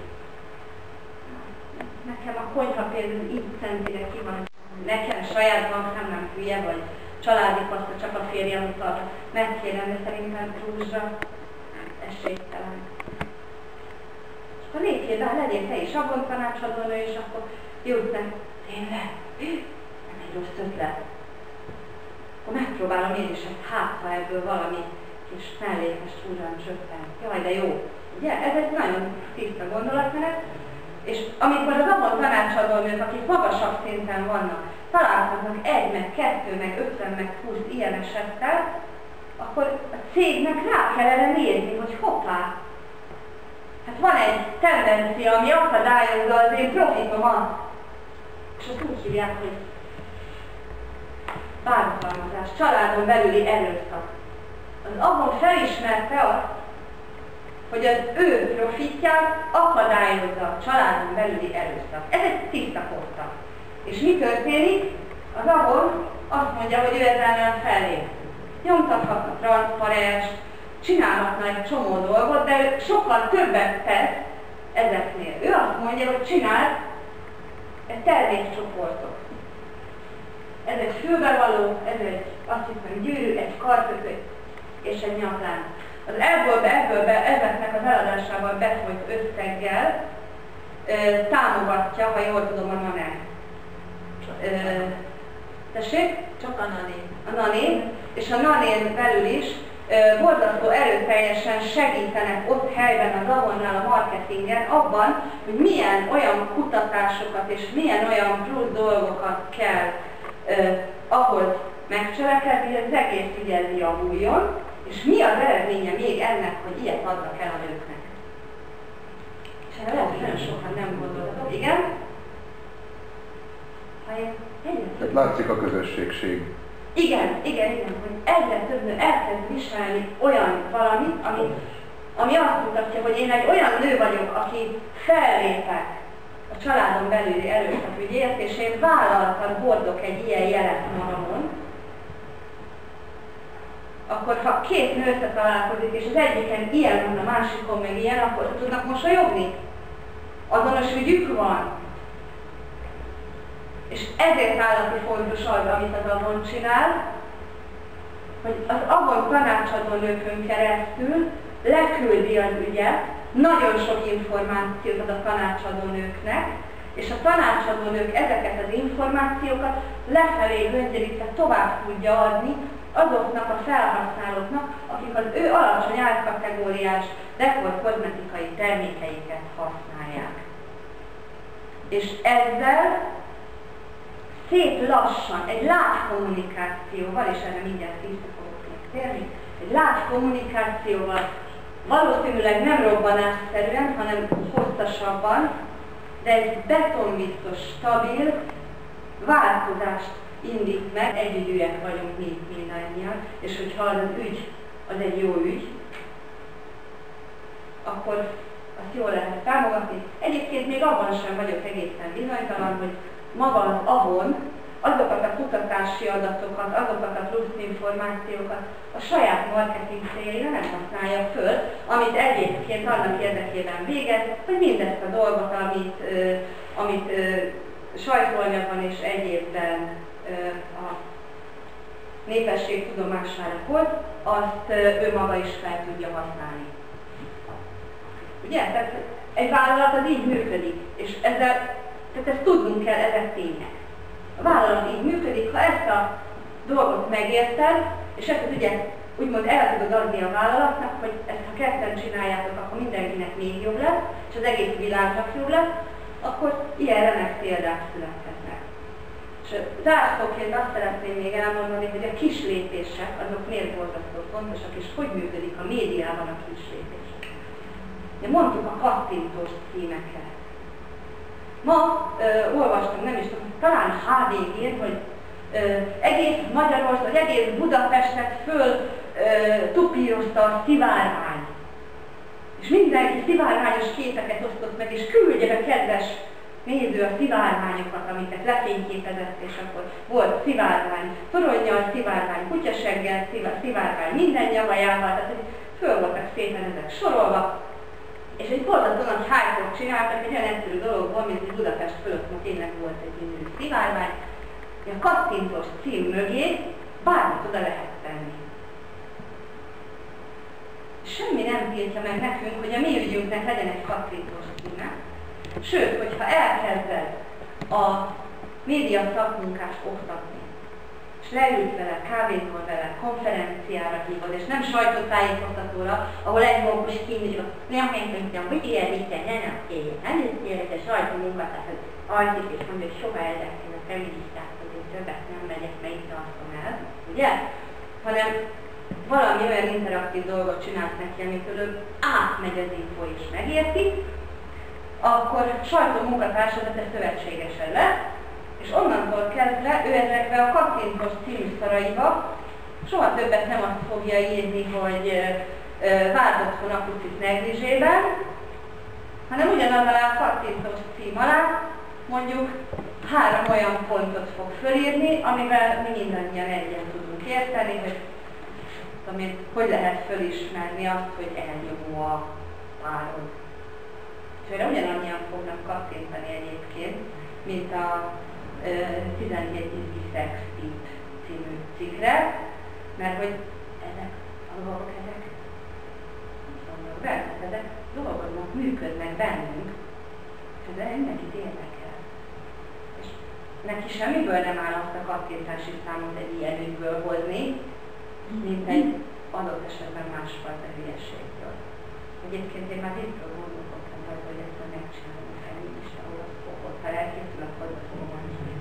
Nekem a konyhapénzem így centire ki van, nekem saját bankám nem hülye, vagy családi paszta csak a férjem utal, megkérem, de szerintem rúzsra esélytelen. És akkor legyél te is Avon tanácsadónő, és akkor jut meg, tényleg, nem egy rossz ötlet. Akkor megpróbálom én is, hogy ha ebből valami kis mellékes húzsam csöppen. Jaj, de jó. Ugye? Ez egy nagyon tiszta gondolatmenet. És amikor az Avon tanácsadónők, akik magasabb szinten vannak, találkoznak 1, meg 2, meg 50, meg 20 ilyen esettel, akkor a cégnek rá kellene nézni, hogy hoppá, hát van egy tendencia, ami akadályozza az én profitomat. És azt úgy hívják, hogy bántalmazás, családon belüli erőszak. Az Avon felismerte azt, hogy az ő profitját akadályozza a családon belüli erőszak. Ez egy tiszta És mi történik? Az ahol azt mondja, hogy ő ezzel ellen fellép. Nyomtathatna transzparenst, csinálhatna egy csomó dolgot, de ő sokkal többet tesz ezeknél. Ő azt mondja, hogy csinál egy termékcsoportot. Ez egy fülbevaló, ez egy, azt hiszem, gyűrű, egy karkötő és egy nyaklánc. Az ebből ezeknek az eladásával befolyt összeggel támogatja, ha jól tudom, a NANE. Tessék? Csak a NANE. A NANE, és a NANE-n belül is borzasztó erőteljesen segítenek ott helyben az ahonnál a marketingen abban, hogy milyen olyan kutatásokat és milyen olyan plusz dolgokat kell ahhoz megcselekedni, hogy az egész figyelni javuljon, és mi az eredménye még ennek, hogy ilyet adnak el a nőknek. És erre lehet, hogy nagyon sokan nem gondoltak. Igen? Tehát látszik a közösségség. Igen, hogy egyre több nő elkezd viselni olyan valamit, ami azt mutatja, hogy én egy olyan nő vagyok, aki fellépek a családon belüli erőszak ügyért, és én vállaltan hordok egy ilyen jelet magamon, akkor ha két nő összetalálkozik, és az egyiken ilyen van, a másikon meg ilyen, akkor tudnak mosolyogni. Azonos ügyük van. És ezért állati fontos az, amit az Avon csinál, hogy az Avon tanácsadó nőkön keresztül leküldi az ügyet, nagyon sok információt ad a tanácsadó nőknek, és a tanácsadó nők ezeket az információkat lefelé göngyölítve tovább tudja adni azoknak a felhasználóknak, akik az ő alacsony árkategóriás dekorkozmetikai termékeiket használják. És ezzel szép lassan, egy lágykommunikációval, és erre mindjárt vissza fogok térni, egy lágykommunikációval, valószínűleg nem robbanásszerűen, hanem hosszasabban, de egy betonbiztos, stabil változást indít meg, együgyűek vagyunk mi mindannyian, és hogyha az ügy, az egy jó ügy, akkor azt jól lehet támogatni. Egyébként még abban sem vagyok egészen bizonytalan, hogy maga az Avon azokat a kutatási adatokat, azokat a plusz információkat a saját marketing céljára nem használja föl, amit egyébként annak érdekében végez, hogy mindezt a dolgot, amit sajtóanyagban és egyébben a népesség tudomására volt, azt ő maga is fel tudja használni. Ugye? Tehát egy vállalat az így működik, és tehát ezt tudnunk kell, ezek tények. A vállalat így működik, ha ezt a dolgot megérted, és ezt az ügyet úgymond el tudod adni a vállalatnak, hogy ezt ha ketten csináljátok, akkor mindenkinek még jobb lesz, és az egész világnak jobb lesz, akkor ilyen remek példák születhetnek. És zárszóként azt szeretném még elmondani, hogy a kis lépések, azok miért borzasztó fontosak, és hogy működik a médiában a kis lépések. De mondtuk a kattintós címeket. Ma olvastam, nem is tudom, talán HVG-n, hogy egész Magyarország, vagy egész Budapestet föl tupírozta a szivárvány. És mindenki szivárványos képeket osztott meg, és küldje be, kedves néző, a szivárványokat, amiket lefényképezett, és akkor volt szivárvány, toronnyal szivárvány, kutyaseggel szivárvány, minden nyavajával, tehát föl voltak szépen ezek sorolva. És egy borzasztó nagy hype-ot csináltak, egy olyan egyszerű dologból, mint hogy Budapest fölött ma tényleg volt egy gyönyörű szivárvány, hogy a kattintós cím mögé bármit oda lehet tenni. Semmi nem tiltja meg nekünk, hogy a mi ügyünknek legyen egy kattintós címe. Sőt, hogyha elkezded a média szakmunkást oktatni, és leülsz vele, kávézol vele, konferenciára hívod, és nem sajtótájékoztatóra, ahol egy mókus kínzsó, nem mondjam, hogy ilyen itten, nem kérjük, nem érdekel a sajtómunkat, hogy arcik és mondja, hogy soha érdekel a feministák, hogy én többet nem megyek, mert itt tartom el, ugye? Hanem valami olyan interaktív dolgot csinálsz neki, amitől ő átmegy az info és megérti, akkor sajtómunkatársadat egy szövetségesen lesz, és onnantól kezdve ő ezekbe a kattintós címszaraiba soha többet nem azt fogja írni, hogy várt otthon akusztis negligében, hanem ugyanaz alá a kattintós cím alá mondjuk 3 olyan pontot fog fölírni, amivel mi mindannyian egyen tudunk érteni, hogy lehet fölismerni azt, hogy elnyomó a párod. És erre ugyanannyian fognak kattintani egyébként, mint a 17 izgi szextip című cikkre, mert hogy ezek a dolgok, ezek dolgok működnek bennünk, és ez mindenkit érdekel. És neki semmiből nem áll azt a kattintási számot egy ilyen ügyből hozni, mint egy adott esetben másfajta hülyeségből. Egyébként én már viccből gondolkodtam rajta, hogy ezt megcsinálom a feminista horoszkópot, ha elkészül, akkor oda fogom mondani.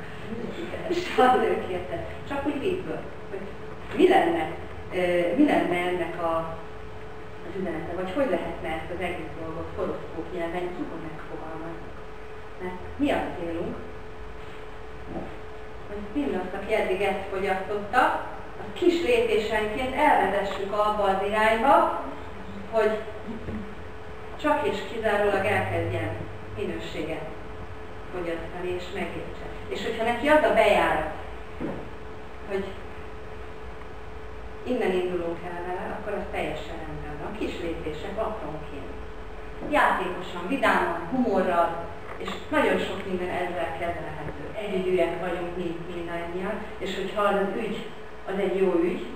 Azért érted. Csak úgy viccből, hogy mi lenne ennek az üzenete, vagy hogy lehetne ezt az egész dolgot horoszkóp nyelven jól megfogalmazni. Mert mi a célunk? Hogy mindazt, aki eddig ezt fogyasztotta, a kis lépésenként elvezessük abba az irányba, hogy csak és kizárólag elkezdjen minőséget fogyasztani és megértse. És hogyha neki az a bejárat, hogy innen indulunk el vele, akkor az teljesen rendben van. Kis lépések aprónként. Játékosan, vidáman, humorral, és nagyon sok minden ezzel kezelhető. Együgyűek vagyunk mi mindannyian, és hogyha az ügy, az egy jó ügy,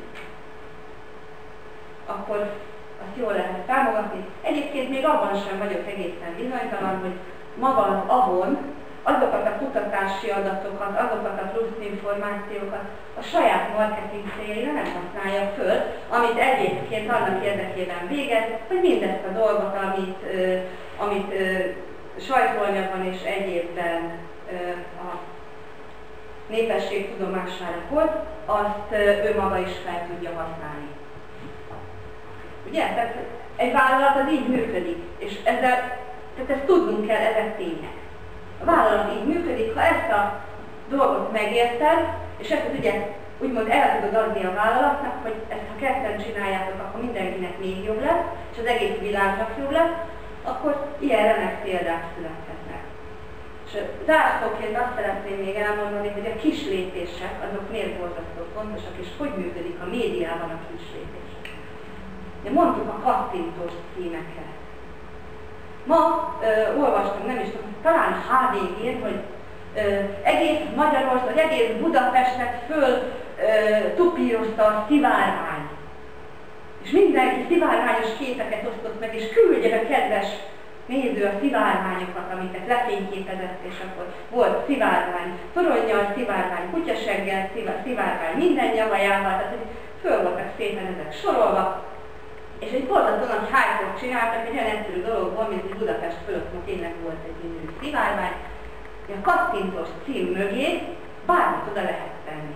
akkor azt jól lehet támogatni. Egyébként még abban sem vagyok egészen bizonytalan, hogy maga az ahon azokat a kutatási adatokat, azokat a plusz információkat a saját marketing céljára nem használja föl, amit egyébként annak érdekében végez, hogy mindezt a dolgot, amit sajtóanyagban és egyébben a népességtudomására volt, azt ő maga is fel tudja használni. Ugye? Tehát egy vállalat az így működik, és tehát ezt tudnunk kell, ezek tények. A vállalat így működik, ha ezt a dolgot megérted, és ezt az ügyet úgymond el tudod adni a vállalatnak, hogy ezt ha ketten csináljátok, akkor mindenkinek még jobb lesz, és az egész világnak jobb lesz, akkor ilyen remek példák születhetnek. És zárszóként azt szeretném még elmondani, hogy a kis lépések, azok miért borzasztó fontosak, és hogy működik a médiában a kis lépések. De mondtuk a kattintós címeket. Ma olvastam, nem is tudom, talán HVG-n, hogy egész Magyarország, vagy egész Budapestet föl tupírozta a szivárvány. És mindenki szivárványos képeket osztott meg, és küldje be kedves néző a szivárványokat, amiket lefényképezett, és akkor volt szivárvány toronnyal, szivárvány kutyaseggel, szivárvány minden nyavajával, tehát föl voltak szépen ezek sorolva. És egy borzasztó nagy hype-ot csináltak egy olyan egyszerű dologból, mint hogy Budapest fölött ma tényleg volt egy gyönyörű szivárvány, hogy a kattintós cím mögé bármit oda lehet tenni.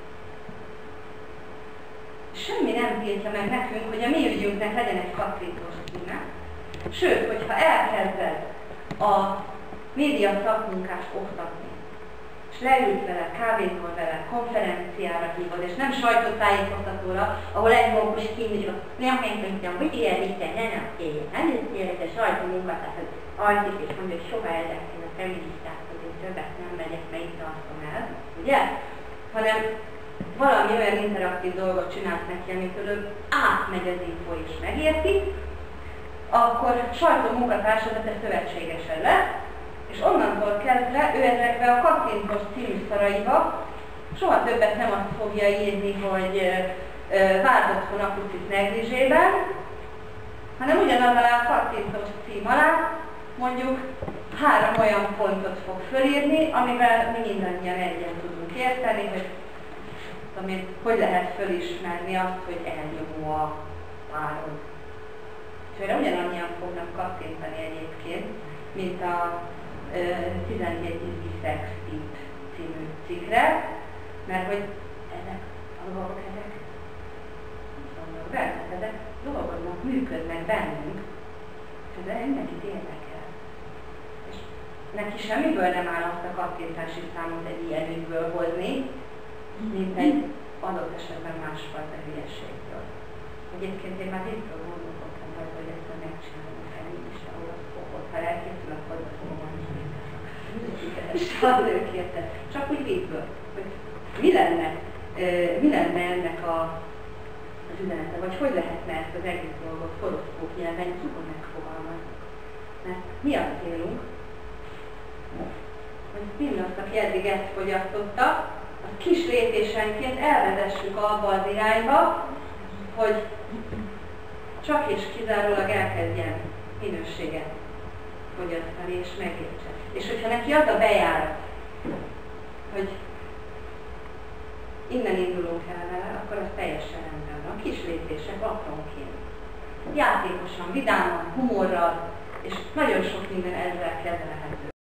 Semmi nem tiltja meg nekünk, hogy a mi ügyünknek legyen egy kattintós címe. Sőt, hogyha elkezded a média szakmunkást oktatni, és leülsz vele, kávézol vele, konferenciára hívod, és nem sajtótájékoztatóra, ahol egy mókus kímizsó, nem mondjam, hogy ilyen itten, nem kérjük, nem értek a sajtómunkatársat, ajtik, és mondja, hogy soha érdekel a feministákat, és többet nem megyek, mert itt tartom el, ugye? Hanem valami olyan interaktív dolgot csinálsz neki, amitől ő átmegy az info és megérti, akkor sajtómunkatársadat szövetségesen lesz, és onnantól kezdve ő ezekbe a kattintós címszaraiba soha többet nem azt fogja írni, hogy várd otthon apucit negligében, hanem ugyanaz alá a kattintós cím alá mondjuk 3 olyan pontot fog fölírni, amivel mi mindannyian egyen tudunk érteni, hogy lehet fölismerni azt, hogy elnyomó a párod. És erre ugyanannyian fognak kattintani egyébként, mint a 17 izgi szextip című cikkre, mert hogy ezek a dolgok, ezek dolgok működnek bennünk, és ez mindenkit érdekel. És neki semmiből nem áll azt a kattintási számot egy ilyen ügyből hozni, mint egy adott esetben másfajta hülyeségből. Egyébként én már viccből gondolkodtam rajta, hogy ezt megcsinálom a feminista horoszkópot, ha elkészül, akkor oda fogom mondani. megszületése a nőkért, csak úgy viccből, hogy mi lenne ennek az üzenete, vagy hogy lehetne ezt az egész dolgot horoszkóp nyelven jól megfogalmazni. Mert mi a célunk? Hogy mindazt, aki eddig ezt fogyasztotta, azt kis lépésenként elvezessük abba az irányba, hogy csak és kizárólag elkezdjen minőséget fogyasztani és megértse. És hogyha neki az a bejárat, hogy innen indulunk el vele, akkor az teljesen rendben van. Kis lépések aprónként. Játékosan, vidáman, humorral, és nagyon sok minden ezzel kezelhető.